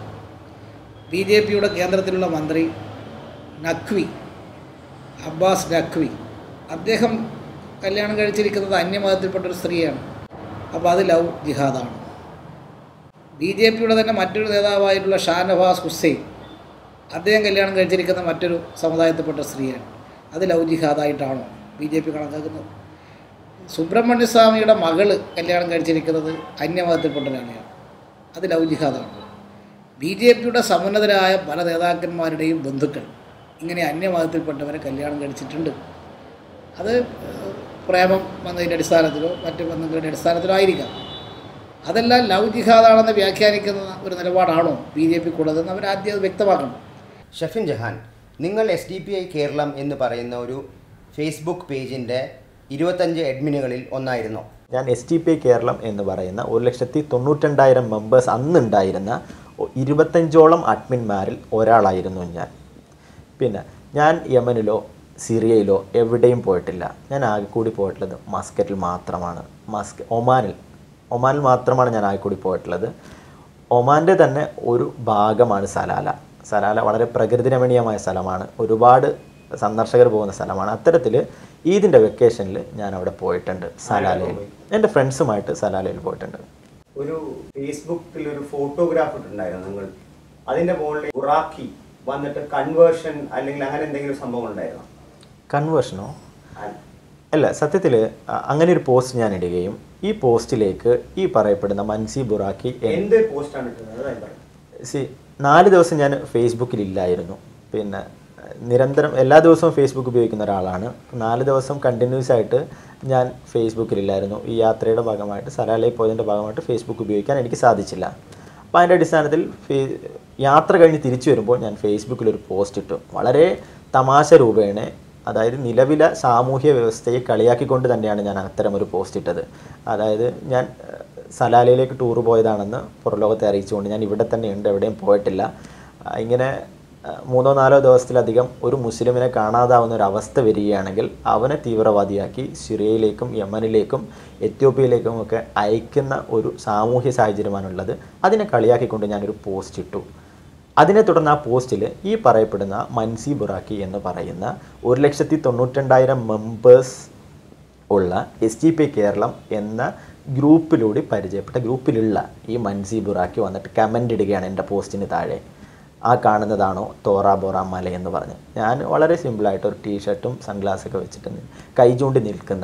ബി ജെ പിയുടെ കേന്ദ്രത്തിലുള്ള മന്ത്രി നഖ്വി, അബ്ബാസ് നഖ്വി, അദ്ദേഹം കല്യാണം കഴിച്ചിരിക്കുന്നത് അന്യമതത്തിൽപ്പെട്ടൊരു സ്ത്രീയാണ്. അപ്പോൾ അത് ലവ് ജിഹാദാണ്. ബി ജെ പിയുടെ തന്നെ മറ്റൊരു നേതാവായിട്ടുള്ള ഷാനവാസ് ഹുസൈൻ, അദ്ദേഹം കല്യാണം കഴിച്ചിരിക്കുന്ന മറ്റൊരു സമുദായത്തിൽപ്പെട്ട സ്ത്രീയാണ്. അത് ലവ് ജിഹാദായിട്ടാണോ ബി ജെ പി കണക്കാക്കുന്നത്? സുബ്രഹ്മണ്യ സ്വാമിയുടെ മകള് കല്യാണം കഴിച്ചിരിക്കുന്നത് അന്യമതത്തിൽപ്പെട്ട ഒരാളെയാണ്. അത് ലവ് ജിഹാദാണ്. ബി ജെ പിയുടെ സമുന്നതരായ പല നേതാക്കന്മാരുടെയും ബന്ധുക്കൾ ഇങ്ങനെ അന്യമതത്തിൽപ്പെട്ടവരെ കല്യാണം കഴിച്ചിട്ടുണ്ട്. അത് പ്രേമം വന്നതിൻ്റെ അടിസ്ഥാനത്തിലോ മറ്റു ബന്ധങ്ങളുടെ അടിസ്ഥാനത്തിലോ ആയിരിക്കാം. അതെല്ലാം ലവ് ജിഹാദാണെന്ന് വ്യാഖ്യാനിക്കുന്ന ഒരു നിലപാടാണോ ബി ജെ പിക്കുള്ളതെന്ന് അവരാദ്യം അത് വ്യക്തമാക്കണം. ഷഫിൻ ജഹാൻ, നിങ്ങൾ S D P I Keralam എന്ന് പറയുന്ന ഒരു ഫേസ്ബുക്ക് പേജിൻ്റെ ഇരുപത്തഞ്ച് അഡ്മിനുകളിൽ ഒന്നായിരുന്നു. ഞാൻ S T P I Keralam എന്ന് പറയുന്ന ഒരു ലക്ഷത്തി തൊണ്ണൂറ്റിരണ്ടായിരം മെമ്പേഴ്സ് അന്നുണ്ടായിരുന്ന ഇരുപത്തഞ്ചോളം അഡ്മിന്മാരിൽ ഒരാളായിരുന്നു ഞാൻ. പിന്നെ ഞാൻ യമനിലോ സിറിയയിലോ എവിടെയും പോയിട്ടില്ല. ഞാൻ ആകെ കൂടി പോയിട്ടുള്ളത് മസ്കറ്റിൽ മാത്രമാണ്. മസ്ക ഒമാനിൽ ഒമാനിൽ മാത്രമാണ് ഞാൻ ആകെ കൂടി പോയിട്ടുള്ളത്. ഒമാൻ്റെ തന്നെ ഒരു ഭാഗമാണ് സലാല. സലാല വളരെ പ്രകൃതി രമണീയമായ സ്ഥലമാണ്, ഒരുപാട് സന്ദർശകർ പോകുന്ന സ്ഥലമാണ്. അത്തരത്തിൽ ഈദിൻ്റെ വെക്കേഷനിൽ ഞാൻ അവിടെ പോയിട്ടുണ്ട്. സലാലയിൽ എൻ്റെ ഫ്രണ്ട്സുമായിട്ട് സലാലയിൽ പോയിട്ടുണ്ട്. ഒരു ഫേസ്ബുക്കിൽ ഒരു ഫോട്ടോഗ്രാഫ് ഉണ്ടായിരുന്നു നിങ്ങൾ, അതിൻ്റെ മുകളിൽ ബുറാക്കി വന്നിട്ട് കൺവേർഷൻ അല്ലെങ്കിൽ അങ്ങനെ എന്തെങ്കിലും സംഭവം ഉണ്ടായിരുന്നോ? കൺവേർഷനോ? അല്ല, സത്യത്തിൽ അങ്ങനെ ഒരു പോസ്റ്റ് ഞാൻ ഇടുകയും ഈ പോസ്റ്റിലേക്ക് ഈ പറയപ്പെടുന്ന മൻസി ബുറാക്കി എന്ത് പോസ്റ്റാണ് ഇട്ടത്? സി നാല് ദിവസം ഞാൻ ഫേസ്ബുക്കിലില്ലായിരുന്നു. പിന്നെ നിരന്തരം എല്ലാ ദിവസവും ഫേസ്ബുക്ക് ഉപയോഗിക്കുന്ന ഒരാളാണ്. നാല് ദിവസം കണ്ടിന്യൂസ് ആയിട്ട് ഞാൻ ഫേസ്ബുക്കിലില്ലായിരുന്നു. ഈ യാത്രയുടെ ഭാഗമായിട്ട് സലാലയിൽ പോയതിൻ്റെ ഭാഗമായിട്ട് ഫേസ്ബുക്ക് ഉപയോഗിക്കാൻ എനിക്ക് സാധിച്ചില്ല. അപ്പോൾ അതിൻ്റെ അടിസ്ഥാനത്തിൽ ഫേ യാത്ര കഴിഞ്ഞ് തിരിച്ചു വരുമ്പോൾ ഞാൻ ഫേസ്ബുക്കിലൊരു പോസ്റ്റ് ഇട്ടു. വളരെ തമാശ രൂപേണ, അതായത് നിലവിലെ സാമൂഹ്യ വ്യവസ്ഥയെ കളിയാക്കിക്കൊണ്ട് തന്നെയാണ് ഞാൻ അത്തരമൊരു പോസ്റ്റ് ഇട്ടത്. അതായത് ഞാൻ സലാലയിലേക്ക് ടൂർ പോയതാണെന്ന് പുറലോകത്തെ അറിയിച്ചുകൊണ്ട് ഞാൻ ഇവിടെ തന്നെ ഉണ്ട്, എവിടെയും പോയിട്ടില്ല. ഇങ്ങനെ മൂന്നോ നാലോ ദിവസത്തിലധികം ഒരു മുസ്ലിമിനെ കാണാതാവുന്ന ഒരു അവസ്ഥ വരികയാണെങ്കിൽ അവനെ തീവ്രവാദിയാക്കി സിറിയയിലേക്കും യമനിലേക്കും എത്യോപ്യയിലേക്കും ഒക്കെ അയക്കുന്ന ഒരു സാമൂഹ്യ സാഹചര്യമാണുള്ളത്. അതിനെ കളിയാക്കിക്കൊണ്ട് ഞാനൊരു പോസ്റ്റ് ഇട്ടു. അതിനെ തുടർന്ന് ആ പോസ്റ്റിൽ ഈ പറയപ്പെടുന്ന മൻസി ബുറാക്കി എന്ന് പറയുന്ന ഒരു ലക്ഷത്തി തൊണ്ണൂറ്റിരണ്ടായിരം മെമ്പേഴ്സ് ഉള്ള എസ് ടി പി കേരളം എന്ന ഗ്രൂപ്പിലൂടെ പരിചയപ്പെട്ട ഗ്രൂപ്പിലുള്ള ഈ മൻസി ബുറാക്കി വന്നിട്ട് കമൻ്റ് ഇടുകയാണ് എൻ്റെ പോസ്റ്റിന് താഴെ. ആ കാണുന്നതാണോ തോറ ബോറ മല എന്ന് പറഞ്ഞ്. ഞാൻ വളരെ സിമ്പിളായിട്ട് ഒരു ടീഷർട്ടും സൺഗ്ലാസ്സൊക്കെ വെച്ചിട്ട് കൈ ചൂണ്ടി നിൽക്കുന്ന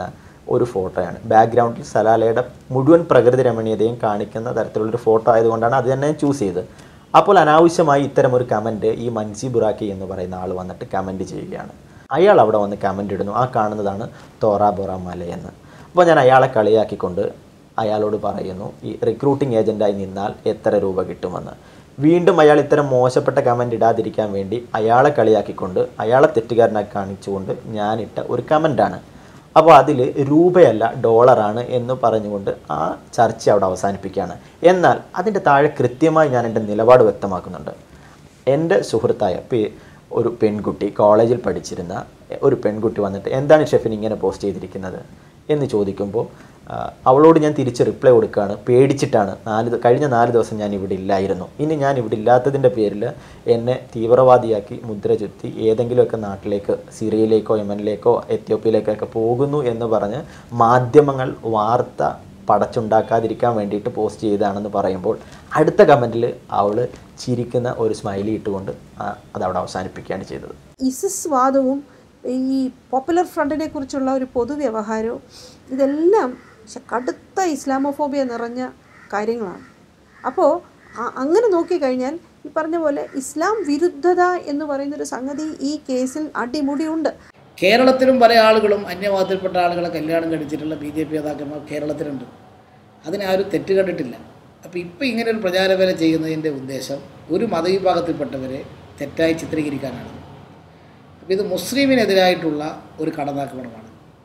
ഒരു ഫോട്ടോയാണ്. ബാക്ക്ഗ്രൗണ്ടിൽ സലാലയുടെ മുഴുവൻ പ്രകൃതി രമണീയതയും കാണിക്കുന്ന തരത്തിലുള്ളൊരു ഫോട്ടോ ആയതുകൊണ്ടാണ് അത് തന്നെ ചൂസ് ചെയ്തത്. അപ്പോൾ അനാവശ്യമായി ഇത്തരം ഒരു കമൻറ്റ് ഈ മൻസി ബുറാക്കി എന്ന് പറയുന്ന ആൾ വന്നിട്ട് കമൻറ്റ് ചെയ്യുകയാണ്. അയാൾ അവിടെ വന്ന് കമൻറ്റ് ഇടുന്നു, ആ കാണുന്നതാണ് തോറ ബൊറ മലയെന്ന്. അപ്പോൾ ഞാൻ അയാളെ കളിയാക്കിക്കൊണ്ട് അയാളോട് പറയുന്നു, ഈ റിക്രൂട്ടിംഗ് ഏജൻറ്റായി നിന്നാൽ എത്ര രൂപ കിട്ടുമെന്ന്. വീണ്ടും അയാൾ ഇത്തരം മോശപ്പെട്ട കമൻറ്റ് ഇടാതിരിക്കാൻ വേണ്ടി അയാളെ കളിയാക്കിക്കൊണ്ട് അയാളെ തെറ്റുകാരനാക്കി കാണിച്ചുകൊണ്ട് ഞാനിട്ട ഒരു കമൻറ്റാണ്. അപ്പോൾ അതിൽ രൂപയല്ല ഡോളറാണ് എന്ന് പറഞ്ഞുകൊണ്ട് ആ ചർച്ച അവിടെ അവസാനിപ്പിക്കുകയാണ്. എന്നാൽ അതിൻ്റെ താഴെ കൃത്യമായി ഞാൻ എൻ്റെ നിലപാട് വ്യക്തമാക്കുന്നുണ്ട്. എൻ്റെ സുഹൃത്തായ ഒരു പെൺകുട്ടി, കോളേജിൽ പഠിച്ചിരുന്ന ഒരു പെൺകുട്ടി വന്നിട്ട് എന്താണ് ഷെഫിൻ ഇങ്ങനെ പോസ്റ്റ് ചെയ്തിരിക്കുന്നത് എന്ന് ചോദിക്കുമ്പോൾ അവളോട് ഞാൻ തിരിച്ച് റിപ്ലൈ കൊടുക്കുകയാണ്, പേടിച്ചിട്ടാണ്. നാല് കഴിഞ്ഞ നാല് ദിവസം ഞാൻ ഇവിടെ ഇല്ലായിരുന്നു. ഇനി ഞാൻ ഇവിടെ ഇല്ലാത്തതിൻ്റെ പേരിൽ എന്നെ തീവ്രവാദിയാക്കി മുദ്ര ചുറ്റി ഏതെങ്കിലുമൊക്കെ നാട്ടിലേക്ക്, സിറിയയിലേക്കോ യമനിലേക്കോ എത്യോപ്യയിലേക്കൊക്കെ പോകുന്നു എന്ന് പറഞ്ഞ് മാധ്യമങ്ങൾ വാർത്ത പടച്ചുണ്ടാക്കാതിരിക്കാൻ വേണ്ടിയിട്ട് പോസ്റ്റ് ചെയ്തതാണെന്ന് പറയുമ്പോൾ അടുത്ത കമൻറ്റിൽ അവൾ ചിരിക്കുന്ന ഒരു സ്മൈലി ഇട്ടുകൊണ്ട് അതവിടെ അവസാനിപ്പിക്കുകയാണ് ചെയ്തത്. ഇസിസ് വാദവും ഈ പോപ്പുലർ ഫ്രണ്ടിനെ കുറിച്ചുള്ള ഒരു പൊതുവ്യവഹാരവും ഇതെല്ലാം കടുത്ത ഇസ്ലാമോഫോബിയ നിറഞ്ഞ കാര്യങ്ങളാണ്. അപ്പോൾ അങ്ങനെ നോക്കിക്കഴിഞ്ഞാൽ ഈ പറഞ്ഞ പോലെ ഇസ്ലാം വിരുദ്ധത എന്ന് പറയുന്നൊരു സംഗതി ഈ കേസിൽ അടിമുടിയുണ്ട്. കേരളത്തിലും പല ആളുകളും അന്യമതത്തിൽപ്പെട്ട ആളുകളെ കല്യാണം കഴിച്ചിട്ടുള്ള ബി ജെ പി നേതാക്കന്മാർ കേരളത്തിലുണ്ട്. അതിനാരും തെറ്റ് കണ്ടിട്ടില്ല. അപ്പോൾ ഇപ്പോൾ ഇങ്ങനെ ഒരു പ്രചാരവേല ചെയ്യുന്നതിൻ്റെ ഉദ്ദേശം ഒരു മതവിഭാഗത്തിൽപ്പെട്ടവരെ തെറ്റായി ചിത്രീകരിക്കാനാണ്. അപ്പോൾ ഇത് മുസ്ലിമിനെതിരായിട്ടുള്ള ഒരു കടന്നാക്രമണമാണ്.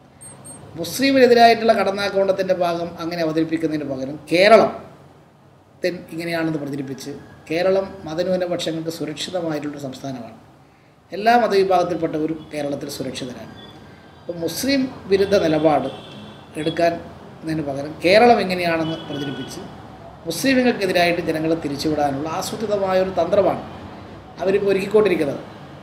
മുസ്ലിമിനെതിരായിട്ടുള്ള കടന്നാക്രമണത്തിൻ്റെ ഭാഗം അങ്ങനെ അവതരിപ്പിക്കുന്നതിന് പകരം കേരളം ഇങ്ങനെയാണെന്ന് പ്രചരിപ്പിച്ച് കേരളം മതന്യൂനപക്ഷങ്ങൾക്ക് സുരക്ഷിതമായിട്ടുള്ളൊരു സംസ്ഥാനമാണ്. എല്ലാ മതവിഭാഗത്തിൽപ്പെട്ടവരും കേരളത്തിൽ സുരക്ഷിതരാണ്. അപ്പോൾ മുസ്ലിം വിരുദ്ധ നിലപാട് എടുക്കുന്നതിന് പകരം കേരളം എങ്ങനെയാണെന്ന് പ്രചരിപ്പിച്ച് മുസ്ലിമുകൾക്കെതിരായിട്ട് ജനങ്ങളെ തിരിച്ചുവിടാനുള്ള ആസൂത്രിതമായൊരു തന്ത്രമാണ് അവരിപ്പോൾ ഒരുക്കിക്കൊണ്ടിരിക്കുന്നത്.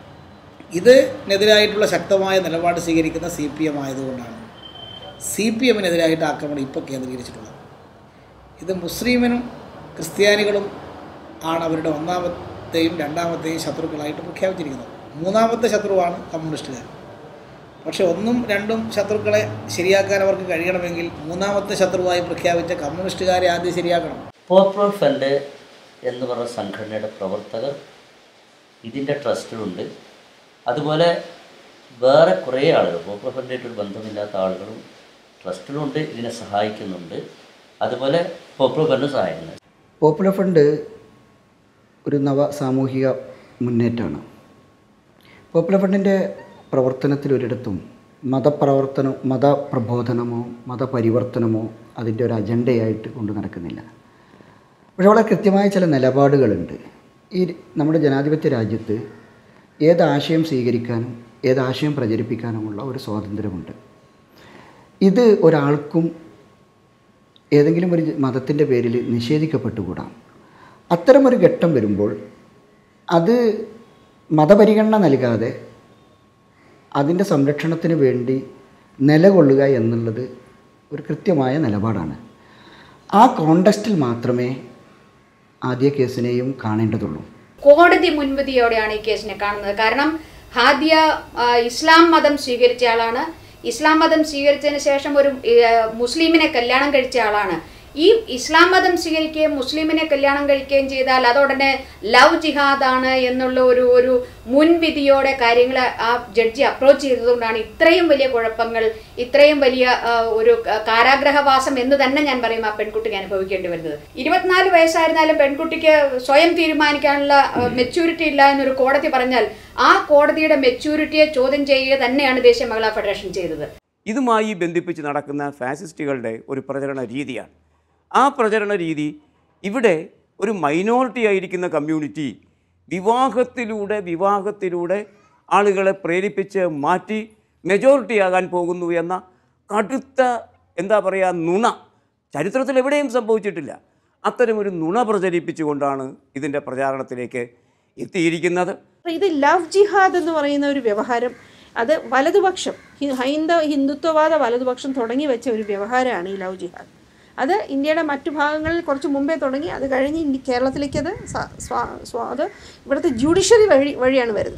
ഇതിനെതിരായിട്ടുള്ള ശക്തമായ നിലപാട് സ്വീകരിക്കുന്ന സി പി എം ആയതുകൊണ്ടാണ് സി പി എമ്മിനെതിരായിട്ട് ആക്രമണം ഇപ്പോൾ കേന്ദ്രീകരിച്ചിട്ടുള്ളത്. ഇത് മുസ്ലിമിനും ക്രിസ്ത്യാനികളും ആണ് അവരുടെ ഒന്നാമത്തെയും രണ്ടാമത്തെയും ശത്രുക്കളായിട്ട് പ്രഖ്യാപിച്ചിരിക്കുന്നത്. മൂന്നാമത്തെ ശത്രുവാണ് കമ്മ്യൂണിസ്റ്റുകാർ. പക്ഷേ ഒന്നും രണ്ടും ശത്രുക്കളെ ശരിയാക്കാൻ അവർക്ക് കഴിയണമെങ്കിൽ മൂന്നാമത്തെ ശത്രുവായി പ്രഖ്യാപിച്ച കമ്മ്യൂണിസ്റ്റുകാരെ ആദ്യം ശരിയാക്കണം. പോപ്പുലർ ഫ്രണ്ട് എന്ന് പറഞ്ഞ സംഘടനയുടെ പ്രവർത്തകർ ഇതിൻ്റെ ട്രസ്റ്റിലുണ്ട്. അതുപോലെ വേറെ കുറേ ആളുകൾ, പോപ്പുലർ ഫ്രണ്ടായിട്ടൊരു ബന്ധമില്ലാത്ത ആളുകളും ട്രസ്റ്റിലുണ്ട്, ഇതിനെ സഹായിക്കുന്നുണ്ട്. അതുപോലെ പോപ്പുലർ ഫ്രണ്ട് സഹായിക്കുന്നത്. പോപ്പുലർ ഫ്രണ്ട് ഒരു നവ സാമൂഹിക മുന്നേറ്റമാണ്. പോപ്പുലർ ഫ്രണ്ടിൻ്റെ പ്രവർത്തനത്തിലൊരിടത്തും മതപ്രവർത്തനം മതപ്രബോധനമോ മതപരിവർത്തനമോ അതിൻ്റെ ഒരു അജണ്ടയായിട്ട് കൊണ്ട് നടക്കുന്നില്ല. പക്ഷേ വളരെ കൃത്യമായ ചില നിലപാടുകളുണ്ട്. ഈ നമ്മുടെ ജനാധിപത്യ രാജ്യത്ത് ഏതാശയം സ്വീകരിക്കാനും ഏതാശയം പ്രചരിപ്പിക്കാനുമുള്ള ഒരു സ്വാതന്ത്ര്യമുണ്ട്. ഇത് ഒരാൾക്കും ഏതെങ്കിലും ഒരു മതത്തിൻ്റെ പേരിൽ നിഷേധിക്കപ്പെട്ടുകൂടാ. അത്തരമൊരു ഘട്ടം വരുമ്പോൾ അത് മതപരിഗണന നൽകാതെ അതിൻ്റെ സംരക്ഷണത്തിന് വേണ്ടി നിലകൊള്ളുക എന്നുള്ളത് ഒരു കൃത്യമായ നിലപാടാണ്. ആ കോണ്ടെക്സ്റ്റിൽ മാത്രമേ ആദ്യ കേസിനെയും കാണേണ്ടതുള്ളൂ. കോടതി മുൻവിധിയോടെയാണ് ഈ കേസിനെ കാണുന്നത്. കാരണം ഹാദിയ ഇസ്ലാം മതം സ്വീകരിച്ച ആളാണ്. ഇസ്ലാം മതം സ്വീകരിച്ചതിന് ശേഷം ഒരു മുസ്ലിമിനെ കല്യാണം കഴിച്ച ആളാണ്. ഈ ഇസ്ലാം മതം സ്വീകരിക്കുകയും മുസ്ലിമിനെ കല്യാണം കഴിക്കുകയും ചെയ്താൽ അതോടനെ ലവ് ജിഹാദാണ് എന്നുള്ള ഒരു ഒരു മുൻവിധിയോടെ കാര്യങ്ങൾ ആ ജഡ്ജി അപ്രോച്ച് ചെയ്തതുകൊണ്ടാണ് ഇത്രയും വലിയ കുഴപ്പങ്ങൾ, ഇത്രയും വലിയ ഒരു കാരാഗ്രഹവാസം എന്ന് തന്നെ ഞാൻ പറയും ആ പെൺകുട്ടിക്ക് അനുഭവിക്കേണ്ടി വരുന്നത്. ഇരുപത്തിനാല് വയസ്സായിരുന്നാലും പെൺകുട്ടിക്ക് സ്വയം തീരുമാനിക്കാനുള്ള മെച്യൂരിറ്റി ഇല്ല എന്നൊരു കോടതി പറഞ്ഞാൽ ആ കോടതിയുടെ മെച്യൂരിറ്റിയെ ചോദ്യം ചെയ്യുക തന്നെയാണ് ദേശീയ മഹിളാ ഫെഡറേഷൻ ചെയ്തത്. ഇതുമായി ബന്ധിപ്പിച്ച് നടക്കുന്ന ഫാസിസ്റ്റുകളുടെ ഒരു പ്രചരണ രീതിയാണ്. ആ പ്രചരണ രീതി ഇവിടെ ഒരു മൈനോറിറ്റി ആയിരിക്കുന്ന കമ്മ്യൂണിറ്റി വിവാഹത്തിലൂടെ വിവാഹത്തിലൂടെ ആളുകളെ പ്രേരിപ്പിച്ച് മാറ്റി മെജോറിറ്റി ആകാൻ പോകുന്നു എന്ന കടുത്ത എന്താ പറയുക നുണ ചരിത്രത്തിൽ എവിടെയും സംഭവിച്ചിട്ടില്ല. അത്തരമൊരു നുണ പ്രചരിപ്പിച്ചുകൊണ്ടാണ് ഇതിൻ്റെ പ്രചാരണത്തിലേക്ക് എത്തിയിരിക്കുന്നത്. ഇത് ലവ് ജിഹാദ് എന്ന് പറയുന്ന ഒരു വ്യവഹാരം അത് വലതുപക്ഷം ഹൈന്ദവ ഹിന്ദുത്വവാദ വലതുപക്ഷം തുടങ്ങി വെച്ച ഒരു വ്യവഹാരമാണ് ഈ ലവ് ജിഹാദ്. അത് ഇന്ത്യയുടെ മറ്റു ഭാഗങ്ങളിൽ കുറച്ച് മുമ്പേ തുടങ്ങി, അത് കഴിഞ്ഞ് ഇന്ത്യ കേരളത്തിലേക്ക് അത് അത് ഇവിടുത്തെ ജുഡീഷ്യറി വഴി വഴിയാണ് വരുന്നത്.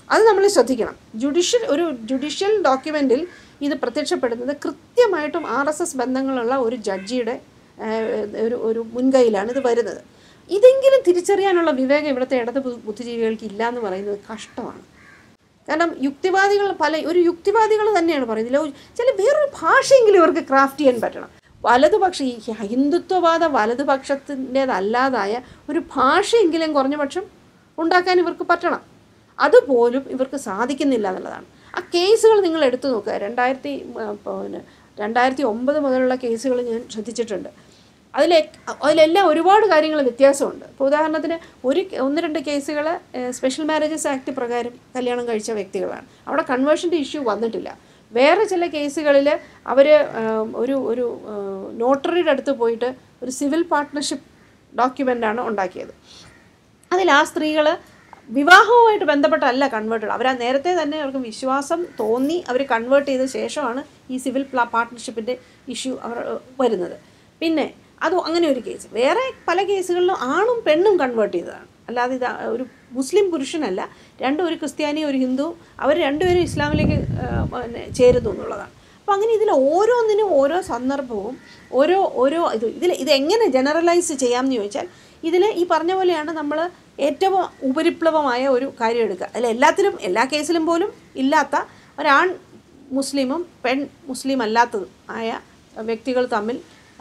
അത് നമ്മൾ ശ്രദ്ധിക്കണം. ജുഡീഷ്യൽ ഒരു ജുഡീഷ്യൽ ഡോക്യുമെൻറ്റിൽ ഇത് പ്രത്യക്ഷപ്പെടുന്നത് കൃത്യമായിട്ടും ആർ എസ് എസ് ബന്ധങ്ങളുള്ള ഒരു ജഡ്ജിയുടെ ഒരു ഒരു മുൻകൈയിലാണ് ഇത് വരുന്നത്. ഇതെങ്കിലും തിരിച്ചറിയാനുള്ള വിവേകം ഇവിടുത്തെ ഇടത് ബുദ്ധിജീവികൾക്ക് ഇല്ല എന്ന് പറയുന്നത് കഷ്ടമാണ്. കാരണം യുക്തിവാദികൾ പല ഒരു യുക്തിവാദികൾ തന്നെയാണ് പറയുന്നത്, ചില വേറൊരു ഭാഷയെങ്കിലും ഇവർക്ക് ക്രാഫ്റ്റ് ചെയ്യാൻ പറ്റണം. വലതുപക്ഷ ഈ ഹിന്ദുത്വവാദ വലതുപക്ഷത്തിൻ്റേതല്ലാതായ ഒരു ഭാഷയെങ്കിലും കുറഞ്ഞ പക്ഷം ഉണ്ടാക്കാൻ ഇവർക്ക് പറ്റണം. അതുപോലും ഇവർക്ക് സാധിക്കുന്നില്ല എന്നുള്ളതാണ്. ആ കേസുകൾ നിങ്ങൾ എടുത്തു നോക്കുക. രണ്ടായിരത്തി പിന്നെ രണ്ടായിരത്തി ഒമ്പത് മുതലുള്ള കേസുകൾ ഞാൻ ശ്രദ്ധിച്ചിട്ടുണ്ട്. അതിലെ അതിലെല്ലാം ഒരുപാട് കാര്യങ്ങൾ വ്യത്യാസമുണ്ട്. ഇപ്പോൾ ഉദാഹരണത്തിന് ഒരു ഒന്ന് രണ്ട് കേസുകൾ സ്പെഷ്യൽ മാരേജസ് ആക്ട് പ്രകാരം കല്യാണം കഴിച്ച വ്യക്തികളാണ്. അവിടെ കൺവേർഷൻ്റെ ഇഷ്യൂ വന്നിട്ടില്ല. വേറെ ചില കേസുകളിൽ അവർ ഒരു ഒരു നോട്ടറിയുടെ അടുത്ത് പോയിട്ട് ഒരു സിവിൽ പാർട്ട്ണർഷിപ്പ് ഡോക്യുമെൻ്റാണ് ഉണ്ടാക്കിയത്. അതിൽ ആ സ്ത്രീകൾ വിവാഹവുമായിട്ട് ബന്ധപ്പെട്ടല്ല കൺവേർട്ടഡ്. അവർ ആ നേരത്തെ തന്നെ അവർക്ക് വിശ്വാസം തോന്നി അവർ കൺവേർട്ട് ചെയ്ത ശേഷമാണ് ഈ സിവിൽ പാർട്ട്ണർഷിപ്പിൻ്റെ ഇഷ്യൂ അവർ വരുന്നത്. പിന്നെ അത് അങ്ങനെ ഒരു കേസ്. വേറെ പല കേസുകളിലും ആണും പെണ്ണും കൺവേർട്ട് ചെയ്തതാണ്, അല്ലാതെ ഇത് ഒരു മുസ്ലിം പുരുഷനല്ല. രണ്ടും ഒരു ക്രിസ്ത്യാനിയും ഒരു ഹിന്ദുവും, അവർ രണ്ടുപേരും ഇസ്ലാമിലേക്ക് ചേരുന്നു എന്നുള്ളതാണ്. അപ്പോൾ അങ്ങനെ ഇതിൽ ഓരോന്നിനും ഓരോ സന്ദർഭവും ഓരോ ഓരോ ഇത് ഇതിൽ ഇതെങ്ങനെ ജനറലൈസ് ചെയ്യാമെന്ന് ചോദിച്ചാൽ ഇതിൽ ഈ പറഞ്ഞ പോലെയാണ് നമ്മൾ ഏറ്റവും ഉപരിപ്ലവമായ ഒരു കാര്യം എടുക്കുക. അതിൽ എല്ലാത്തിലും എല്ലാ കേസിലും പോലും ഇല്ലാത്ത ഒരാൺ മുസ്ലിമും പെൺ മുസ്ലിം അല്ലാത്തതും ആയ വ്യക്തികൾ തമ്മിൽ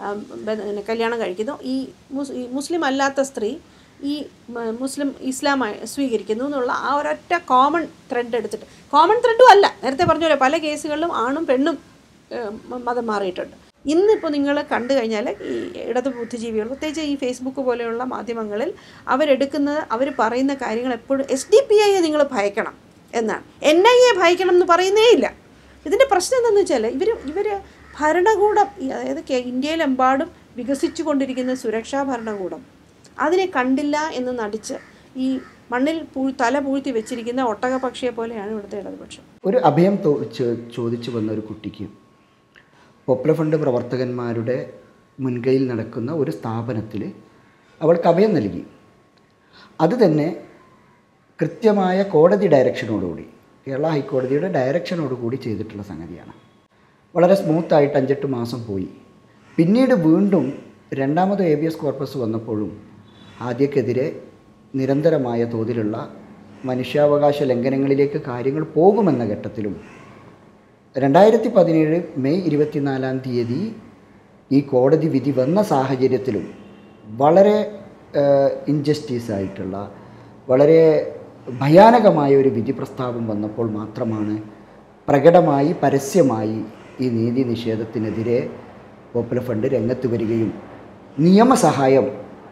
കല്യാണം കഴിക്കുന്നു. ഈ മുസ്ലിം അല്ലാത്ത സ്ത്രീ ഈ മുസ്ലിം ഇസ്ലാം സ്വീകരിക്കുന്നു എന്നുള്ള ആ ഒരൊറ്റ കോമൺ ത്രെഡ് എടുത്തിട്ട്, കോമൺ ത്രെഡും അല്ല, നേരത്തെ പറഞ്ഞ പോലെ പല കേസുകളിലും ആണും പെണ്ണും മതം മാറിയിട്ടുണ്ട്. ഇന്നിപ്പോൾ നിങ്ങൾ കണ്ടു കഴിഞ്ഞാൽ ഈ ഇടത് ബുദ്ധിജീവികൾ, പ്രത്യേകിച്ച് ഈ ഫേസ്ബുക്ക് പോലെയുള്ള മാധ്യമങ്ങളിൽ അവരെടുക്കുന്ന അവർ പറയുന്ന കാര്യങ്ങൾ എപ്പോഴും എസ് ഡി പി ഐയെ നിങ്ങൾ ഭയക്കണം എന്നാണ്, എൻ ഐ എ ഭയക്കണം എന്ന് പറയുന്നേ ഇല്ല. ഇതിൻ്റെ പ്രശ്നം എന്താണെന്ന് വെച്ചാൽ ഇവർ ഇവർ ഭരണകൂടം, അതായത് ഇന്ത്യയിലെമ്പാടും വികസിച്ചു കൊണ്ടിരിക്കുന്ന സുരക്ഷാ ഭരണകൂടം അതിനെ കണ്ടില്ല എന്ന് നടിച്ച് ഈ മണ്ണിൽ പൂ തല പൂഴ്ത്തി വെച്ചിരിക്കുന്ന ഒട്ടകപക്ഷിയെ പോലെയാണ് ഇവിടുത്തെ ഇടതുപക്ഷം. ഒരു അഭയം ചോദിച്ചു വന്ന ഒരു കുട്ടിക്ക് പോപ്പുലർ ഫ്രണ്ട് പ്രവർത്തകന്മാരുടെ മുൻകൈയിൽ നടക്കുന്ന ഒരു സ്ഥാപനത്തിൽ അവൾക്ക് അഭയം നൽകി. അത് തന്നെ കൃത്യമായ കോടതി ഡയറക്ഷനോടുകൂടി, കേരള ഹൈക്കോടതിയുടെ ഡയറക്ഷനോടുകൂടി ചെയ്തിട്ടുള്ള സംഗതിയാണ്. വളരെ സ്മൂത്തായിട്ട് അഞ്ചെട്ട് മാസം പോയി. പിന്നീട് വീണ്ടും രണ്ടാമത് ഹേബിയസ് കോർപ്പസ് വന്നപ്പോഴും ഹാദിയക്കെതിരെ നിരന്തരമായ തോതിലുള്ള മനുഷ്യാവകാശ ലംഘനങ്ങളിലേക്ക് കാര്യങ്ങൾ പോകുമെന്ന ഘട്ടത്തിലും രണ്ടായിരത്തി പതിനേഴ് മെയ് ഇരുപത്തിനാലാം തീയതി ഈ കോടതി വിധി വന്ന സാഹചര്യത്തിലും വളരെ ഇൻജസ്റ്റിസായിട്ടുള്ള വളരെ ഭയാനകമായ ഒരു വിധി പ്രസ്താവം വന്നപ്പോൾ മാത്രമാണ് പ്രകടമായി പരസ്യമായി ഈ നീതി നിഷേധത്തിനെതിരെ പോപ്പുലർ ഫ്രണ്ട് രംഗത്ത് വരികയും നിയമസഹായം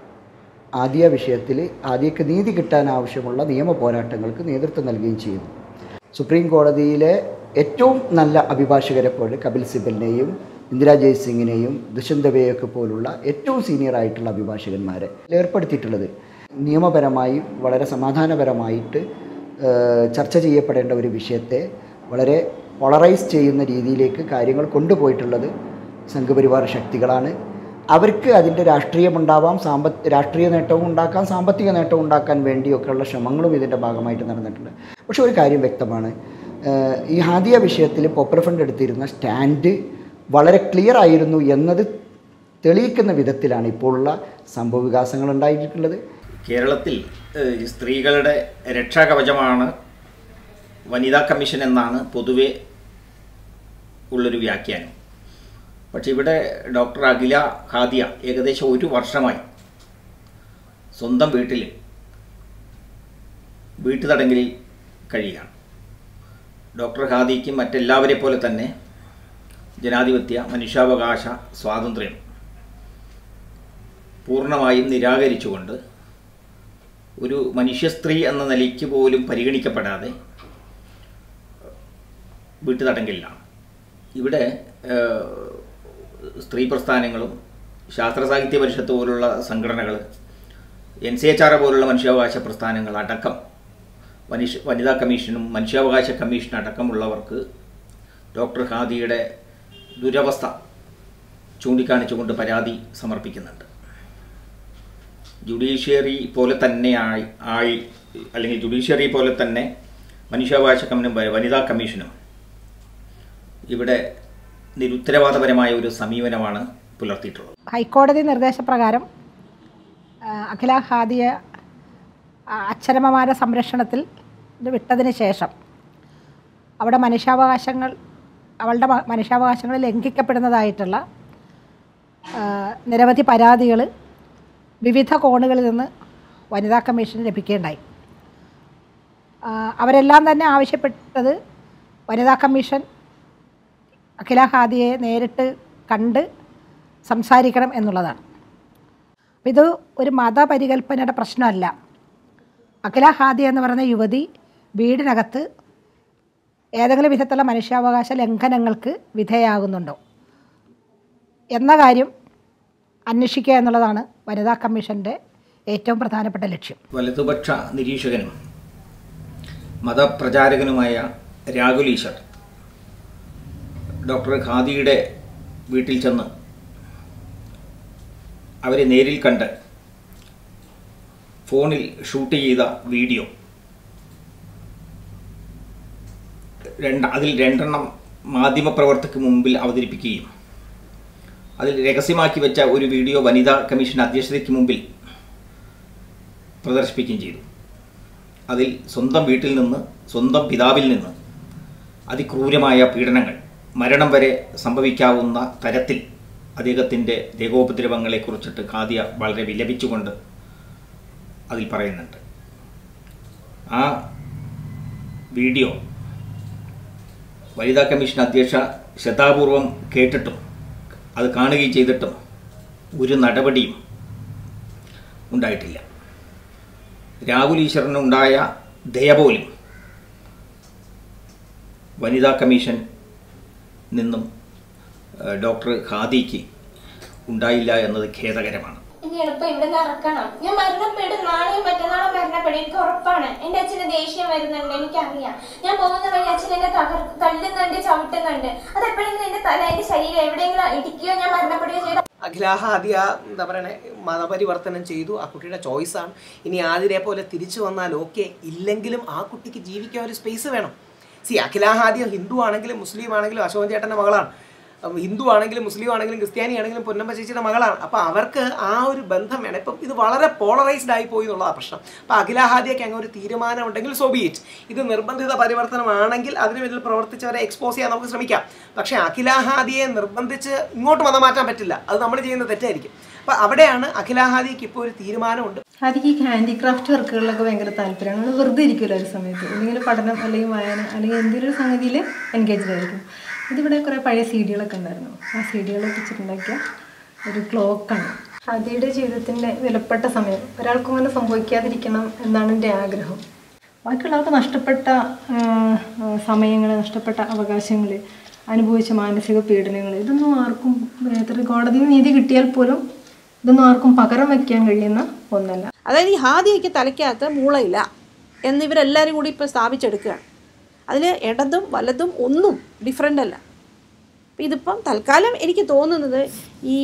ആദിയ വിഷയത്തിൽ ആദിയക്ക് നീതി കിട്ടാൻ ആവശ്യമുള്ള നിയമ പോരാട്ടങ്ങൾക്ക് നേതൃത്വം നൽകുകയും ചെയ്യുന്നു. സുപ്രീം കോടതിയിലെ ഏറ്റവും നല്ല അഭിഭാഷകരെ പോലെ കപിൽ സിബലിനെയും ഇന്ദിരാ ജയ്സിംഗിനെയും ദുഷ്യന്തവെയൊക്കെ പോലുള്ള ഏറ്റവും സീനിയറായിട്ടുള്ള അഭിഭാഷകന്മാരെ ഏർപ്പെടുത്തിയിട്ടുള്ളത് നിയമപരമായി വളരെ സമാധാനപരമായിട്ട് ചർച്ച ചെയ്യപ്പെടേണ്ട ഒരു വിഷയത്തെ വളരെ പോളറൈസ് ചെയ്യുന്ന രീതിയിലേക്ക് കാര്യങ്ങൾ കൊണ്ടുപോയിട്ടുള്ളത് സംഘപരിവാർ ശക്തികളാണ്. അവർക്ക് അതിൻ്റെ രാഷ്ട്രീയമുണ്ടാവാം, സാമ്പ രാഷ്ട്രീയ നേട്ടവും ഉണ്ടാക്കാം, സാമ്പത്തിക നേട്ടവും ഉണ്ടാക്കാൻ വേണ്ടിയൊക്കെയുള്ള ശ്രമങ്ങളും ഇതിൻ്റെ ഭാഗമായിട്ട് നടന്നിട്ടുണ്ട്. പക്ഷെ ഒരു കാര്യം വ്യക്തമാണ്, ഈ ഹാദിയ വിഷയത്തിൽ പോപ്പുലർ ഫ്രണ്ട് എടുത്തിരുന്ന സ്റ്റാൻഡ് വളരെ ക്ലിയർ ആയിരുന്നു എന്നത് തെളിയിക്കുന്ന വിധത്തിലാണ് ഇപ്പോഴുള്ള സംഭവ വികാസങ്ങൾ ഉണ്ടായിട്ടുള്ളത്. കേരളത്തിൽ സ്ത്രീകളുടെ രക്ഷാകവചമാണ് വനിതാ കമ്മീഷൻ എന്നാണ് പൊതുവെ ഉള്ളൊരു വ്യാഖ്യാനം. പക്ഷെ ഇവിടെ ഡോക്ടർ അഖില ഹാദിയ ഏകദേശം ഒരു വർഷമായി സ്വന്തം വീട്ടിൽ വീട്ടുതടങ്കലിൽ കഴിയുകയാണ്. ഡോക്ടർ ഹാദിയയ്ക്ക് മറ്റെല്ലാവരെ പോലെ തന്നെ ജനാധിപത്യ മനുഷ്യാവകാശ സ്വാതന്ത്ര്യം പൂർണ്ണമായും നിരാകരിച്ചുകൊണ്ട് ഒരു മനുഷ്യസ്ത്രീ എന്ന നിലയ്ക്ക് പോലും പരിഗണിക്കപ്പെടാതെ വീട്ടുതടങ്കലിലാണ്. ഇവിടെ സ്ത്രീ പ്രസ്ഥാനങ്ങളും ശാസ്ത്ര സാഹിത്യ പരിഷത്ത് പോലുള്ള സംഘടനകൾ, എൻ സി എച്ച് ആർ പോലുള്ള മനുഷ്യാവകാശ പ്രസ്ഥാനങ്ങൾ അടക്കം മനുഷ്യ വനിതാ കമ്മീഷനും മനുഷ്യാവകാശ കമ്മീഷൻ അടക്കമുള്ളവർക്ക് ഡോക്ടർ ഹാദിയുടെ ദുരവസ്ഥ ചൂണ്ടിക്കാണിച്ചുകൊണ്ട് പരാതി സമർപ്പിക്കുന്നുണ്ട്. ജുഡീഷ്യറി പോലെ തന്നെ ആയി ആയി അല്ലെങ്കിൽ ജുഡീഷ്യറി പോലെ തന്നെ മനുഷ്യാവകാശ കമ്മീഷനും വനിതാ കമ്മീഷനും ഇവിടെ നിരുത്തരവാദപരമായ ഒരു സമീപനമാണ് പുലർത്തിയിട്ടുള്ളത്. ഹൈക്കോടതി നിർദ്ദേശപ്രകാരം അഖില ഹാദിയ അച്ഛനമ്മമാരുടെ സംരക്ഷണത്തിൽ വിട്ടതിന് ശേഷം അവിടെ മനുഷ്യാവകാശങ്ങൾ അവളുടെ മനുഷ്യാവകാശങ്ങൾ ലംഘിക്കപ്പെടുന്നതായിട്ടുള്ള നിരവധി പരാതികൾ വിവിധ കോണുകളിൽ നിന്ന് വനിതാ കമ്മീഷന് ലഭിക്കുകയുണ്ടായി. അവരെല്ലാം തന്നെ ആവശ്യപ്പെട്ടത് വനിതാ കമ്മീഷൻ അഖില ഹാദിയെ നേരിട്ട് കണ്ട് സംസാരിക്കണം എന്നുള്ളതാണ്. അപ്പോൾ ഇത് ഒരു മതപരികൽപ്പനയുടെ പ്രശ്നമല്ല. അഖില ഹാദിയ എന്ന് പറയുന്ന യുവതി വീടിനകത്ത് ഏതെങ്കിലും വിധത്തിലുള്ള മനുഷ്യാവകാശ ലംഘനങ്ങൾക്ക് വിധേയമാകുന്നുണ്ടോ എന്ന കാര്യം അന്വേഷിക്കുക എന്നുള്ളതാണ് വനിതാ കമ്മീഷൻ്റെ ഏറ്റവും പ്രധാനപ്പെട്ട ലക്ഷ്യം. വലതുപക്ഷ നിരീക്ഷകനും മതപ്രചാരകനുമായ രാഹുൽ ഈശ്വർ ഡോക്ടർ ഖാദിയുടെ വീട്ടിൽ ചെന്ന് അവരെ നേരിൽ കണ്ട് ഫോണിൽ ഷൂട്ട് ചെയ്ത വീഡിയോ രണ്ട് അതിൽ രണ്ടെണ്ണം മാധ്യമപ്രവർത്തകർക്ക് മുമ്പിൽ അവതരിപ്പിക്കുകയും അതിൽ രഹസ്യമാക്കി വെച്ച ഒരു വീഡിയോ വനിതാ കമ്മീഷൻ അധ്യക്ഷതയ്ക്ക് മുമ്പിൽ പ്രദർശിപ്പിക്കുകയും ചെയ്തു. അതിൽ സ്വന്തം വീട്ടിൽ നിന്ന് സ്വന്തം പിതാവിൽ നിന്ന് അതിക്രൂരമായ പീഡനങ്ങൾ, മരണം വരെ സംഭവിക്കാവുന്ന തരത്തിൽ അദ്ദേഹത്തിൻ്റെ ദേഹോപദ്രവങ്ങളെക്കുറിച്ചിട്ട് ഖാദിയ വളരെ വിലപിച്ചുകൊണ്ട് അതിൽ പറയുന്നുണ്ട്. ആ വീഡിയോ വനിതാ കമ്മീഷൻ അധ്യക്ഷ ശ്രദ്ധാപൂർവം കേട്ടിട്ടും അത് കാണുകയും ചെയ്തിട്ടും ഒരു നടപടിയും ഉണ്ടായിട്ടില്ല. രാഹുൽ ഈശ്വറിനുണ്ടായ ദയ പോലും വനിതാ കമ്മീഷൻ നിന്നും ഡോക്ടർ ഖാദിക്ക് ഉണ്ടായില്ല എന്നത് ഖേദകരമാണ്. ഇനി എളുപ്പം ഇവിടെ നിന്ന് ഇറക്കണം. ഞാൻ മരണപ്പെടും, നാളെയും മറ്റന്നാളും മരണപ്പെടും, എനിക്ക് ഉറപ്പാണ്. എൻ്റെ അച്ഛന് ദേഷ്യം വരുന്നുണ്ട്, എനിക്കറിയാം. ഞാൻ പോകുന്ന വഴി അച്ഛൻ എന്നെ തകർ തള്ളുന്നുണ്ട്, ചവിട്ടുന്നുണ്ട്. അത് എപ്പോഴെങ്കിലും എൻ്റെ തല, എൻ്റെ ശരീരം എവിടെയെങ്കിലും ഇടിക്കുകയോ ഞാൻ മരണപ്പെടുകയോ ചെയ്ത അഖില ഹാദിയ എന്താ പറയണേ മതപരിവർത്തനം ചെയ്തു. ആ കുട്ടിയുടെ ചോയ്സാണ്. ഇനി ആതിരെ പോലെ തിരിച്ചു വന്നാൽ ഓക്കെ, ഇല്ലെങ്കിലും ആ കുട്ടിക്ക് ജീവിക്കാൻ ഒരു സ്പേസ് വേണം. സി അഖില ഹാദിയ ഹിന്ദു ആണെങ്കിലും മുസ്ലിം ആണെങ്കിലും അശോകൻ ചേട്ടൻ്റെ മകളാണ്. ഹിന്ദു ആണെങ്കിലും മുസ്ലിം ആണെങ്കിലും ക്രിസ്ത്യാനി ആണെങ്കിലും പൊന്നമ്മ ചേച്ചിയുടെ മകളാണ്. അപ്പോൾ അവർക്ക് ആ ഒരു ബന്ധം വേണം. ഇപ്പം ഇത് വളരെ പോളറൈസ്ഡ് ആയി പോയി എന്നുള്ളതാണ് പ്രശ്നം. അപ്പോൾ അഖില ഹാദിയയ്ക്ക് അങ്ങനെ ഒരു തീരുമാനം ഉണ്ടെങ്കിൽ സോ ബി ഇറ്റ്. ഇത് നിർബന്ധിത പരിവർത്തനമാണെങ്കിൽ അതിന് വേണ്ടി പ്രവർത്തിച്ചവരെ എക്സ്പോസ് ചെയ്യാൻ നമുക്ക് ശ്രമിക്കാം. പക്ഷേ അഖില ഹാദിയെ നിർബന്ധിച്ച് ഇങ്ങോട്ട് മതം മാറ്റാൻ പറ്റില്ല. അത് നമ്മൾ ചെയ്യുന്ന തെറ്റായിരിക്കും. അപ്പോൾ അവിടെയാണ് അഖില ഹാദിയയ്ക്ക് ഇപ്പോൾ ഒരു തീരുമാനമുണ്ട്. ഹാദിക്ക് ഈ ഹാൻഡിക്രാഫ്റ്റ് വർക്കുകളിലൊക്കെ ഭയങ്കര താല്പര്യമാണ്. നമ്മൾ വെറുതെ ഇരിക്കില്ല ഒരു സമയത്ത്, എന്തെങ്കിലും പഠനം അല്ലെങ്കിൽ വായന അല്ലെങ്കിൽ എന്തെങ്കിലും ഒരു സംഗതിയിൽ എൻഗേജ്ഡ് ആയിരിക്കും. ഇതിവിടെ കുറേ പഴയ സി ഡികളൊക്കെ ഉണ്ടായിരുന്നു. ആ സി ഡികളൊക്കെ വെച്ചിട്ടുണ്ടാക്കിയ ഒരു ക്ലോക്കാണ്. ഹാദിയുടെ ജീവിതത്തിൻ്റെ വിലപ്പെട്ട സമയം ഒരാൾക്കും അങ്ങനെ സംഭവിക്കാതിരിക്കണം എന്നാണ് എൻ്റെ ആഗ്രഹം. ബാക്കിയുള്ളവർക്ക് നഷ്ടപ്പെട്ട സമയങ്ങൾ, നഷ്ടപ്പെട്ട അവകാശങ്ങൾ, അനുഭവിച്ച മാനസിക പീഡനങ്ങൾ, ഇതൊന്നും ആർക്കും എത്ര കോടതിയിൽ നീതി കിട്ടിയാൽ പോലും ഇതൊന്നും ആർക്കും പകരം വയ്ക്കാൻ കഴിയുന്ന ഒന്നല്ല. അതായത് ഈ ഹാദിയയ്ക്ക് തലയ്ക്കകത്ത് മൂളയില്ല എന്നിവരെല്ലാവരും കൂടി ഇപ്പോൾ സ്ഥാപിച്ചെടുക്കുകയാണ്. അതിൽ ഇടതും വലതും ഒന്നും ഡിഫറൻ്റ് അല്ല. ഇതിപ്പം തൽക്കാലം എനിക്ക് തോന്നുന്നത് ഈ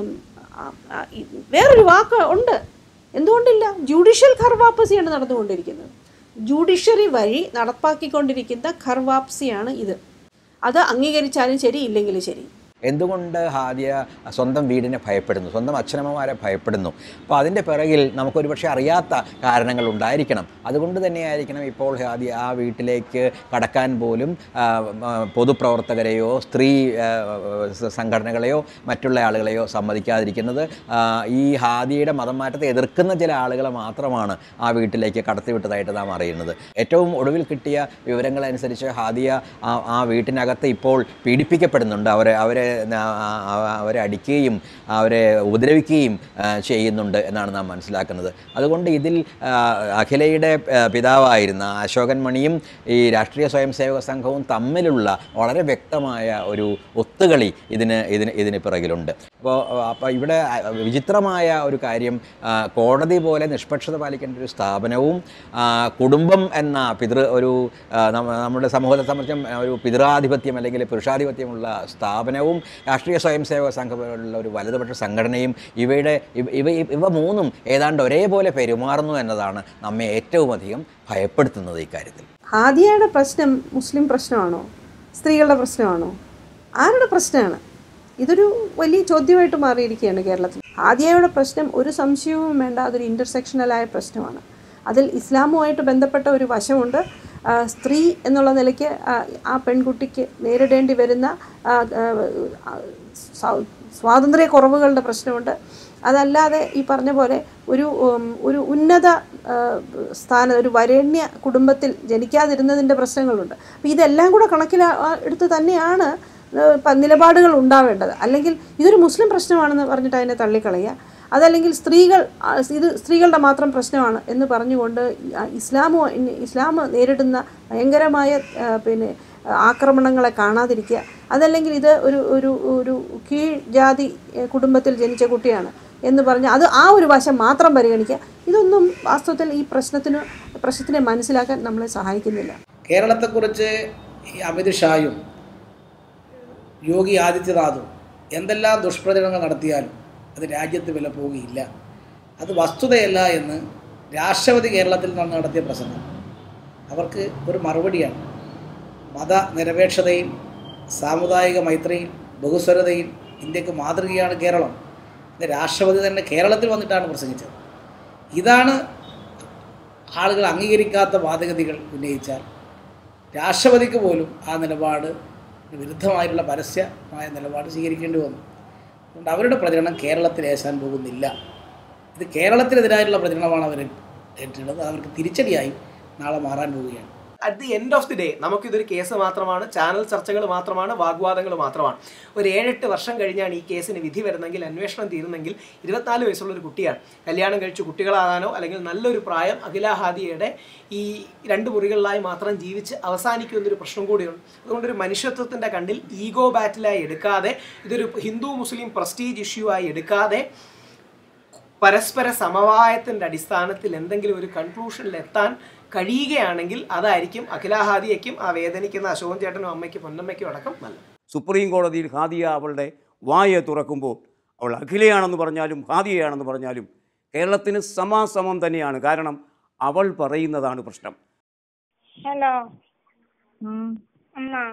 വേറൊരു വാക്ക് ഉണ്ട്, എന്തുകൊണ്ടില്ല, ജുഡീഷ്യൽ ഖർവാപ്പസിയാണ് നടന്നുകൊണ്ടിരിക്കുന്നത്. ജുഡീഷ്യറി വഴി നടപ്പാക്കിക്കൊണ്ടിരിക്കുന്ന ഖർവാപ്സിയാണ് ഇത്. അത് അംഗീകരിച്ചാലും ശരി, ഇല്ലെങ്കിലും ശരി. എന്തുകൊണ്ട് ഹാദിയ സ്വന്തം വീടിനെ ഭയപ്പെടുന്നു, സ്വന്തം അച്ഛനമ്മമാരെ ഭയപ്പെടുന്നു? അപ്പോൾ അതിൻ്റെ പിറകിൽ നമുക്കൊരു പക്ഷേ അറിയാത്ത കാരണങ്ങൾ ഉണ്ടായിരിക്കണം. അതുകൊണ്ട് തന്നെയായിരിക്കണം ഇപ്പോൾ ഹാദിയ ആ വീട്ടിലേക്ക് കടക്കാൻ പോലും പൊതുപ്രവർത്തകരെയോ സ്ത്രീ സംഘടനകളെയോ മറ്റുള്ള ആളുകളെയോ സമ്മതിക്കാതിരിക്കുന്നത്. ഈ ഹാദിയയുടെ മതം മാറ്റത്തെ എതിർക്കുന്ന ചില ആളുകളെ മാത്രമാണ് ആ വീട്ടിലേക്ക് കടത്തിവിട്ടതായിട്ട് നാം അറിയുന്നത്. ഏറ്റവും ഒടുവിൽ കിട്ടിയ വിവരങ്ങളനുസരിച്ച് ഹാദിയ ആ വീട്ടിനകത്ത് ഇപ്പോൾ പീഡിപ്പിക്കപ്പെടുന്നുണ്ട്. അവരെ അവരെ അവരെ അടിക്കുകയും അവരെ ഉപദ്രവിക്കുകയും ചെയ്യുന്നുണ്ട് എന്നാണ് നാം മനസ്സിലാക്കുന്നത്. അതുകൊണ്ട് ഇതിൽ അഖിലയുടെ പിതാവായിരുന്ന അശോകൻ മണിയും ഈ രാഷ്ട്രീയ സ്വയം സേവക സംഘവും തമ്മിലുള്ള വളരെ വ്യക്തമായ ഒരു ഒത്തുകളി ഇതിന് ഇതിന് ഇതിന് പിറകിലുണ്ട്. അപ്പോൾ അപ്പോൾ ഇവിടെ വിചിത്രമായ ഒരു കാര്യം, കോടതി പോലെ നിഷ്പക്ഷത പാലിക്കേണ്ട ഒരു സ്ഥാപനവും കുടുംബം എന്ന പിതൃ ഒരു നമ്മുടെ സമൂഹത്തെ സംബന്ധിച്ചും ഒരു പിതൃാധിപത്യം അല്ലെങ്കിൽ പുരുഷാധിപത്യമുള്ള സ്ഥാപനവും കോൺഗ്രസും രാഷ്ട്രീയ സ്വയം സേവക സംഘം പോലുള്ള ഒരു വലതുപക്ഷ സംഘടനയും ഇവയുടെ ഇവ ഇവ മൂന്നും ഏതാണ്ട് ഒരേപോലെ പെരുമാറുന്നു എന്നതാണ് നമ്മെ ഏറ്റവും അധികം ഭയപ്പെടുത്തുന്നത് ഇക്കാര്യത്തിൽ. ഹാദിയയുടെ പ്രശ്നം മുസ്ലിം പ്രശ്നമാണോ, സ്ത്രീകളുടെ പ്രശ്നമാണോ, ആരുടെ പ്രശ്നമാണ്? ഇതൊരു വലിയ ചോദ്യമായിട്ട് മാറിയിരിക്കുകയാണ് കേരളത്തിൽ. ഹാദിയയുടെ പ്രശ്നം ഒരു സംശയവും വേണ്ട, അതൊരു ഇൻ്റർസെക്ഷണലായ പ്രശ്നമാണ്. അതിൽ ഇസ്ലാമുമായിട്ട് ബന്ധപ്പെട്ട ഒരു വശമുണ്ട്. സ്ത്രീ എന്നുള്ള നിലയ്ക്ക് ആ പെൺകുട്ടിക്ക് നേരിടേണ്ടി വരുന്ന സ്വാതന്ത്ര്യ കുറവുകളുടെ പ്രശ്നമുണ്ട്. അതല്ലാതെ ഈ പറഞ്ഞ പോലെ ഒരു ഒരു ഉന്നത സ്ഥാന ഒരു വരേണ്യ കുടുംബത്തിൽ ജനിക്കാതിരുന്നതിൻ്റെ പ്രശ്നങ്ങളുണ്ട്. അപ്പോൾ ഇതെല്ലാം കൂടെ കണക്കിൽ എടുത്ത് തന്നെയാണ് നിലപാടുകൾ ഉണ്ടാവേണ്ടത്. അല്ലെങ്കിൽ ഇതൊരു മുസ്ലിം പ്രശ്നമാണെന്ന് പറഞ്ഞിട്ട് അതിനെ തള്ളിക്കളയുക, അതല്ലെങ്കിൽ സ്ത്രീകൾ ഇത് സ്ത്രീകളുടെ മാത്രം പ്രശ്നമാണ് എന്ന് പറഞ്ഞുകൊണ്ട് ഇസ്ലാമോ ഇസ്ലാം നേരിടുന്ന ഭയങ്കരമായ പിന്നെ ആക്രമണങ്ങളെ കാണാതിരിക്കുക, അതല്ലെങ്കിൽ ഇത് ഒരു ഒരു ഒരു കീഴ് ജാതി കുടുംബത്തിൽ ജനിച്ച കുട്ടിയാണ് എന്ന് പറഞ്ഞ് അത് ആ ഒരു വശം മാത്രം പരിഗണിക്കുക. ഇതൊന്നും വാസ്തവത്തിൽ ഈ പ്രശ്നത്തിന് പ്രശ്നത്തിനെ മനസ്സിലാക്കാൻ നമ്മളെ സഹായിക്കുന്നില്ല. കേരളത്തെക്കുറിച്ച് ഈ അമിത് ഷായും യോഗി ആദിത്യനാഥും എന്തെല്ലാം ദുഷ്പ്രചരണങ്ങൾ നടത്തിയാലും അത് രാജ്യത്ത് വില പോവുകയില്ല. അത് വസ്തുതയല്ല എന്ന് രാഷ്ട്രപതി കേരളത്തിൽ നിന്ന് നടത്തിയ പ്രസംഗം അവർക്ക് ഒരു മറുപടിയാണ്. മതനിരപേക്ഷതയിൽ, സാമുദായിക മൈത്രിയിൽ, ബഹുസ്വരതയിൽ ഇന്ത്യക്ക് മാതൃകയാണ് കേരളം. രാഷ്ട്രപതി തന്നെ കേരളത്തിൽ വന്നിട്ടാണ് പ്രസംഗിച്ചത്. ഇതാണ് ആളുകൾ അംഗീകരിക്കാത്ത വാദഗതികൾ ഉന്നയിച്ചാൽ രാഷ്ട്രപതിക്ക് പോലും ആ നിലപാട് വിരുദ്ധമായിട്ടുള്ള പരസ്യമായ നിലപാട് സ്വീകരിക്കേണ്ടി വന്നു. അതുകൊണ്ട് അവരുടെ പ്രചരണം കേരളത്തിൽ ഏശാൻ പോകുന്നില്ല. ഇത് കേരളത്തിനെതിരായിട്ടുള്ള പ്രചരണമാണ് അവർ ഏറ്റിട്ടുള്ളത്. അവർക്ക് തിരിച്ചടിയായി നാളെ മാറാൻ പോവുകയാണ്. At the end of the day നമുക്കിതൊരു കേസ് മാത്രമാണ്, ചാനൽ ചർച്ചകൾ മാത്രമാണ്, വാഗ്വാദങ്ങൾ മാത്രമാണ്. ഒരു ഏഴെട്ട് വർഷം കഴിഞ്ഞാണ് ഈ കേസിന് വിധി വരുന്നെങ്കിൽ, അന്വേഷണം തീരുന്നെങ്കിൽ ഇരുപത്തിനാല് വയസ്സുള്ളൊരു കുട്ടിയാണ്. കല്യാണം കഴിച്ച് കുട്ടികളാകാനോ അല്ലെങ്കിൽ നല്ലൊരു പ്രായം അഖില ഹാദിയയുടെ ഈ രണ്ട് മുറികളിലായി മാത്രം ജീവിച്ച് അവസാനിക്കുന്നൊരു പ്രശ്നം കൂടിയുണ്ട്. അതുകൊണ്ടൊരു മനുഷ്യത്വത്തിൻ്റെ കണ്ടിൽ ഈഗോ ബാറ്റിലായി എടുക്കാതെ, ഇതൊരു ഹിന്ദു മുസ്ലിം പ്രസ്റ്റീജ് ഇഷ്യൂ ആയി എടുക്കാതെ പരസ്പര സമവായത്തിൻ്റെ അടിസ്ഥാനത്തിൽ എന്തെങ്കിലും ഒരു കൺക്ലൂഷനിലെത്താൻ കഴിയുകയാണെങ്കിൽ അതായിരിക്കും അഖില ഹാദിയയ്ക്കും ആ വേദനിക്കുന്ന അശോകൻ ചേട്ടനും അമ്മയ്ക്കും പൊന്നമ്മയ്ക്കും അടക്കം നല്ലത്. സുപ്രീം കോടതിയിൽ ഹാദിയ അവളുടെ വായ തുറക്കുമ്പോൾ അവൾ അഖിലയാണെന്ന് പറഞ്ഞാലും ഹാദിയയാണെന്ന് പറഞ്ഞാലും കേരളത്തിന് സമാസമം തന്നെയാണ്. കാരണം അവൾ പറയുന്നതാണ് പ്രശ്നം. ഹലോ അമ്മ,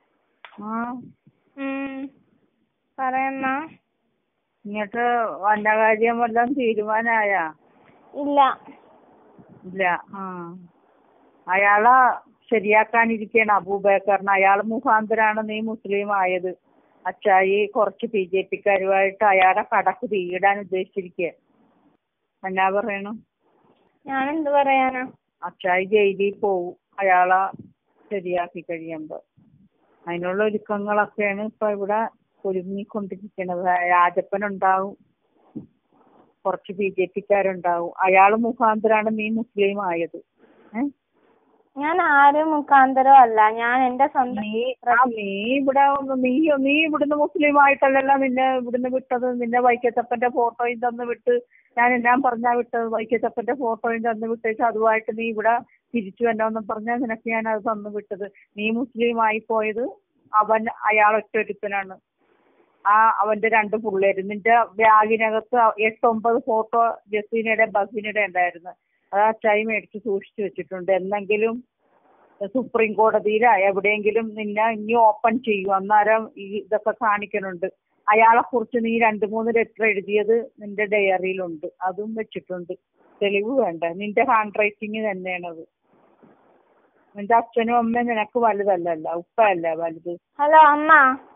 പറയമ്മ. ഇങ്ങോട്ട് വന്ന കാര്യം വല്ലതും തീരുമാനമായ? ഇല്ല ഇല്ല. ആ അയാളെ ശരിയാക്കാനിരിക്കുകയാണ് അബൂബക്കറിന്. അയാൾ മുഖാന്തരാണ് നീ മുസ്ലിം ആയത്. അച്ചായി കുറച്ച് ബി ജെ പിക്കാരുമായിട്ട് അയാളെ കടക്ക് തീയിടാൻ ഉദ്ദേശിച്ചിരിക്കുക. എന്നാ പറയണു? ഞാൻ എന്ത് പറയാനാ? അച്ചായി ജയിലിൽ പോവും അയാളെ ശരിയാക്കി കഴിയുമ്പോ. അതിനുള്ള ഒരുക്കങ്ങളൊക്കെയാണ് ഇപ്പൊ ഇവിടെ ഒരുങ്ങിക്കൊണ്ടിരിക്കുന്നത്. രാജപ്പനുണ്ടാവും, കുറച്ച് ബി ജെ പിക്കാരുണ്ടാവും. അയാൾ മുഖാന്തരാണ് നീ മുസ്ലിം ആയത്. ഞാൻ ആരും മുഖാന്തരം അല്ല, ഞാൻ എന്റെ സ്വന്തം. നീ നീ ഇവിടെ നീ നീ ഇവിടുന്ന് മുസ്ലിം ആയിട്ടല്ലല്ലോ നിന്നെ ഇവിടുന്ന് വിട്ടത്. നിന്നെ വൈക്കത്തപ്പന്റെ ഫോട്ടോയും തന്ന് വിട്ട്, ഞാൻ എല്ലാം പറഞ്ഞാ വിട്ടത്. വൈക്കത്തപ്പന്റെ ഫോട്ടോയും തന്ന് വിട്ടേച്ച് അതുമായിട്ട് നീ ഇവിടെ തിരിച്ചു വന്നോന്നും പറഞ്ഞാൽ നിനക്ക് ഞാൻ അത് തന്നു വിട്ടത്. നീ മുസ്ലിം ആയി പോയത് അവൻ അയാളൊറ്റൊരുത്തനാണ്. ആ അവന്റെ രണ്ട് പിള്ളേര്. നിന്റെ ബാഗിനകത്ത് എട്ടൊമ്പത് ഫോട്ടോ ജസീനയുടെ ബസീനയുടെ ഉണ്ടായിരുന്നു. അത് അച്ചായി മേടിച്ച് സൂക്ഷിച്ചു വെച്ചിട്ടുണ്ട്. എന്തെങ്കിലും സുപ്രീം കോടതിയിലോ എവിടെയെങ്കിലും നിന്നെ ഇനി ഓപ്പൺ ചെയ്യും, അന്നേരം ഈ ഇതൊക്കെ കാണിക്കുന്നുണ്ട്. അയാളെ കുറിച്ച് നീ രണ്ട് മൂന്ന് ലെറ്റർ എഴുതിയത് നിന്റെ ഡയറിയിലുണ്ട്, അതും വെച്ചിട്ടുണ്ട്. തെളിവ് വേണ്ട? നിന്റെ ഹാൻഡ് റൈറ്റിങ് തന്നെയാണത്. നിന്റെ അച്ഛനും അമ്മയും നിനക്ക് വലുതല്ലല്ലോ, ഉപ്പയല്ല വലുത്. ഹലോ അമ്മ,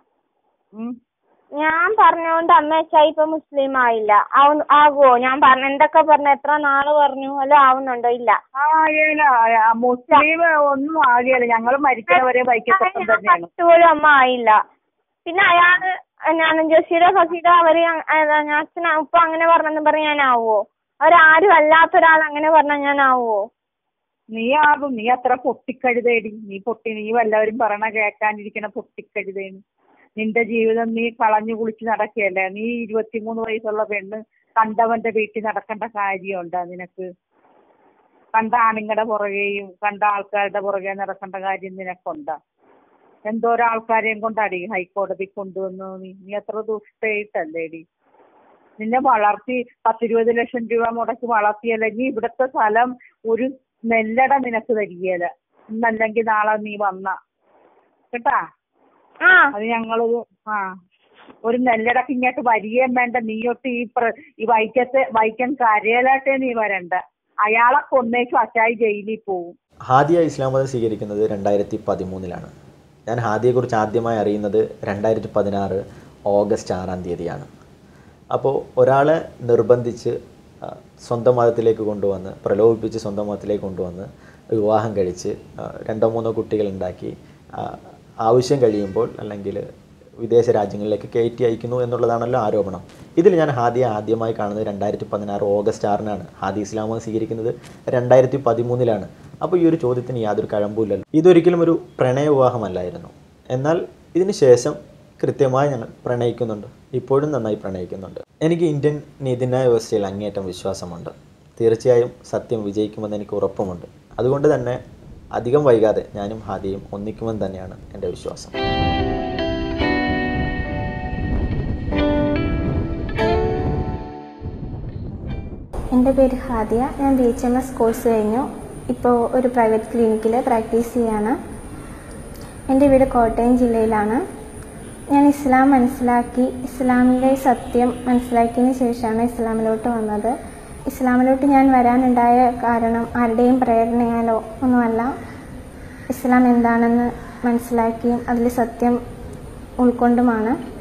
ഞാൻ പറഞ്ഞോണ്ട് അമ്മ അച്ചായി ഇപ്പൊ മുസ്ലിം ആയില്ല. ആകുവോ? ഞാൻ പറഞ്ഞ എന്തൊക്കെ പറഞ്ഞു, എത്ര നാള് പറഞ്ഞു? അല്ലോ ആവുന്നുണ്ടോ? ഇല്ല. മുസ്ലിം ഒന്നും ആകിയല്ല. ഞങ്ങൾ മരിക്കുന്നവരെ വൈക്കത്തപ്പൻ തന്നെയാണ്. പോലും അമ്മ ആയില്ല. പിന്നെ അയാള് ഞാൻ ജസീറ ഫസീറ അവര് ഞാൻ അച്ഛന ഉപ്പ അങ്ങനെ പറഞ്ഞെന്ന് പറഞ്ഞ ഞാൻ ആവുവോ? അവരാരും അല്ലാത്ത ഒരാൾ അങ്ങനെ പറഞ്ഞാൽ ഞാൻ ആവുവോ? നീ ആകും. നീ അത്ര പൊട്ടിക്കഴുതേടി. നീ പൊട്ടി നീ വല്ലവരും പറയണ കേൾക്കാനിരിക്കണ പൊട്ടിക്കഴുതേന്. നിന്റെ ജീവിതം നീ കളഞ്ഞു കുളിച്ച് നടക്കുകയല്ലേ. നീ ഇരുപത്തിമൂന്ന് വയസ്സുള്ള പെണ്ണ് കണ്ടവന്റെ വീട്ടിൽ നടക്കേണ്ട കാര്യമുണ്ടോ നിനക്ക്? കണ്ട ആണുങ്ങളുടെ പുറകെയും കണ്ട ആൾക്കാരുടെ പുറകെ നടക്കേണ്ട കാര്യം നിനക്കുണ്ടോ? എന്തോരാൾക്കാരെയും കൊണ്ടാടി ഹൈക്കോടതി കൊണ്ടുവന്നു. നീ നീ എത്ര ദുഷ്ടയിട്ടല്ലേടി. നിന്നെ വളർത്തി പത്തിരുപത് ലക്ഷം രൂപ മുടക്കി വളർത്തിയല്ലേ. നീ ഇവിടുത്തെ സ്ഥലം ഒരു നെല്ലട നിനക്ക് തരികയില്ല. ഇന്നല്ലെങ്കിൽ നാളെ നീ വന്ന കേട്ടാ. അത് ഞങ്ങളൊരു ആ ഒരു നെല്ലടക്ക് ഇങ്ങോട്ട് വരികയും വേണ്ട. നീയൊട്ട് ഈ ഈ വൈക്കത്തെ വൈക്കം കരയിലാട്ടേ നീ വരണ്ട. അയാളെ കൊന്നേക്കും അച്ചായി ജയിലിൽ പോവും. ഹാദിയ ഇസ്ലാം മതം സ്വീകരിക്കുന്നത് രണ്ടായിരത്തി പതിമൂന്നിലാണ്. ഞാൻ ഹാദിയെക്കുറിച്ച് ആദ്യമായി അറിയുന്നത് രണ്ടായിരത്തി പതിനാറ് ഓഗസ്റ്റ് ആറാം തീയതിയാണ്. അപ്പോൾ ഒരാളെ നിർബന്ധിച്ച് സ്വന്തം മതത്തിലേക്ക് കൊണ്ടുവന്ന് പ്രലോഭിപ്പിച്ച് സ്വന്തം മതത്തിലേക്ക് കൊണ്ടുവന്ന് വിവാഹം കഴിച്ച് രണ്ടോ മൂന്നോ കുട്ടികളുണ്ടാക്കി ആവശ്യം കഴിയുമ്പോൾ അല്ലെങ്കിൽ വിദേശ രാജ്യങ്ങളിലേക്ക് കയറ്റി അയക്കുന്നു എന്നുള്ളതാണല്ലോ ആരോപണം. ഇതിൽ ഞാൻ ഹാദിയ ആദ്യമായി കാണുന്നത് രണ്ടായിരത്തി പതിനാറ് ഓഗസ്റ്റ് ആറിനാണ്. ഹാദി ഇസ്ലാം മതം സ്വീകരിക്കുന്നത് രണ്ടായിരത്തി പതിമൂന്നിലാണ്. അപ്പോൾ ഈ ഒരു ചോദ്യത്തിന് യാതൊരു കഴമ്പുമില്ലല്ലോ. ഇതൊരിക്കലും ഒരു പ്രണയ വിവാഹമല്ലായിരുന്നു. എന്നാൽ ഇതിന് ശേഷം കൃത്യമായി ഞങ്ങൾ പ്രണയിക്കുന്നുണ്ട്, ഇപ്പോഴും നന്നായി പ്രണയിക്കുന്നുണ്ട്. എനിക്ക് ഇന്ത്യൻ നീതിന്യായ വ്യവസ്ഥയിൽ അങ്ങേയറ്റം വിശ്വാസമുണ്ട്. തീർച്ചയായും സത്യം വിജയിക്കുമെന്ന് എനിക്ക് ഉറപ്പുമുണ്ട്. അതുകൊണ്ട് തന്നെ അധികം വൈകാതെ ഞാനും ഹാദിയും ഒന്നിക്കുമെന്ന് തന്നെയാണ് എൻ്റെ വിശ്വാസം. എൻ്റെ പേര് ഹാദിയ. ഞാൻ B H M S course കഴിഞ്ഞു. ഇപ്പോൾ ഒരു പ്രൈവറ്റ് ക്ലിനിക്കിൽ പ്രാക്ടീസ് ചെയ്യാണ്. എൻ്റെ വീട് കോട്ടയം ജില്ലയിലാണ്. ഞാൻ ഇസ്ലാം മനസ്സിലാക്കി, ഇസ്ലാമിലെ സത്യം മനസ്സിലാക്കിയതിന് ശേഷമാണ് ഇസ്ലാമിലോട്ട് വന്നത്. ഇസ്ലാമിലോട്ട് ഞാൻ വരാനുണ്ടായ കാരണം ആരുടെയും പ്രേരണയാലോ ഒന്നുമല്ല. ഇസ്ലാം എന്താണെന്ന് മനസ്സിലാക്കിയും അതിൽ സത്യം ഉൾക്കൊണ്ടുമാണ്.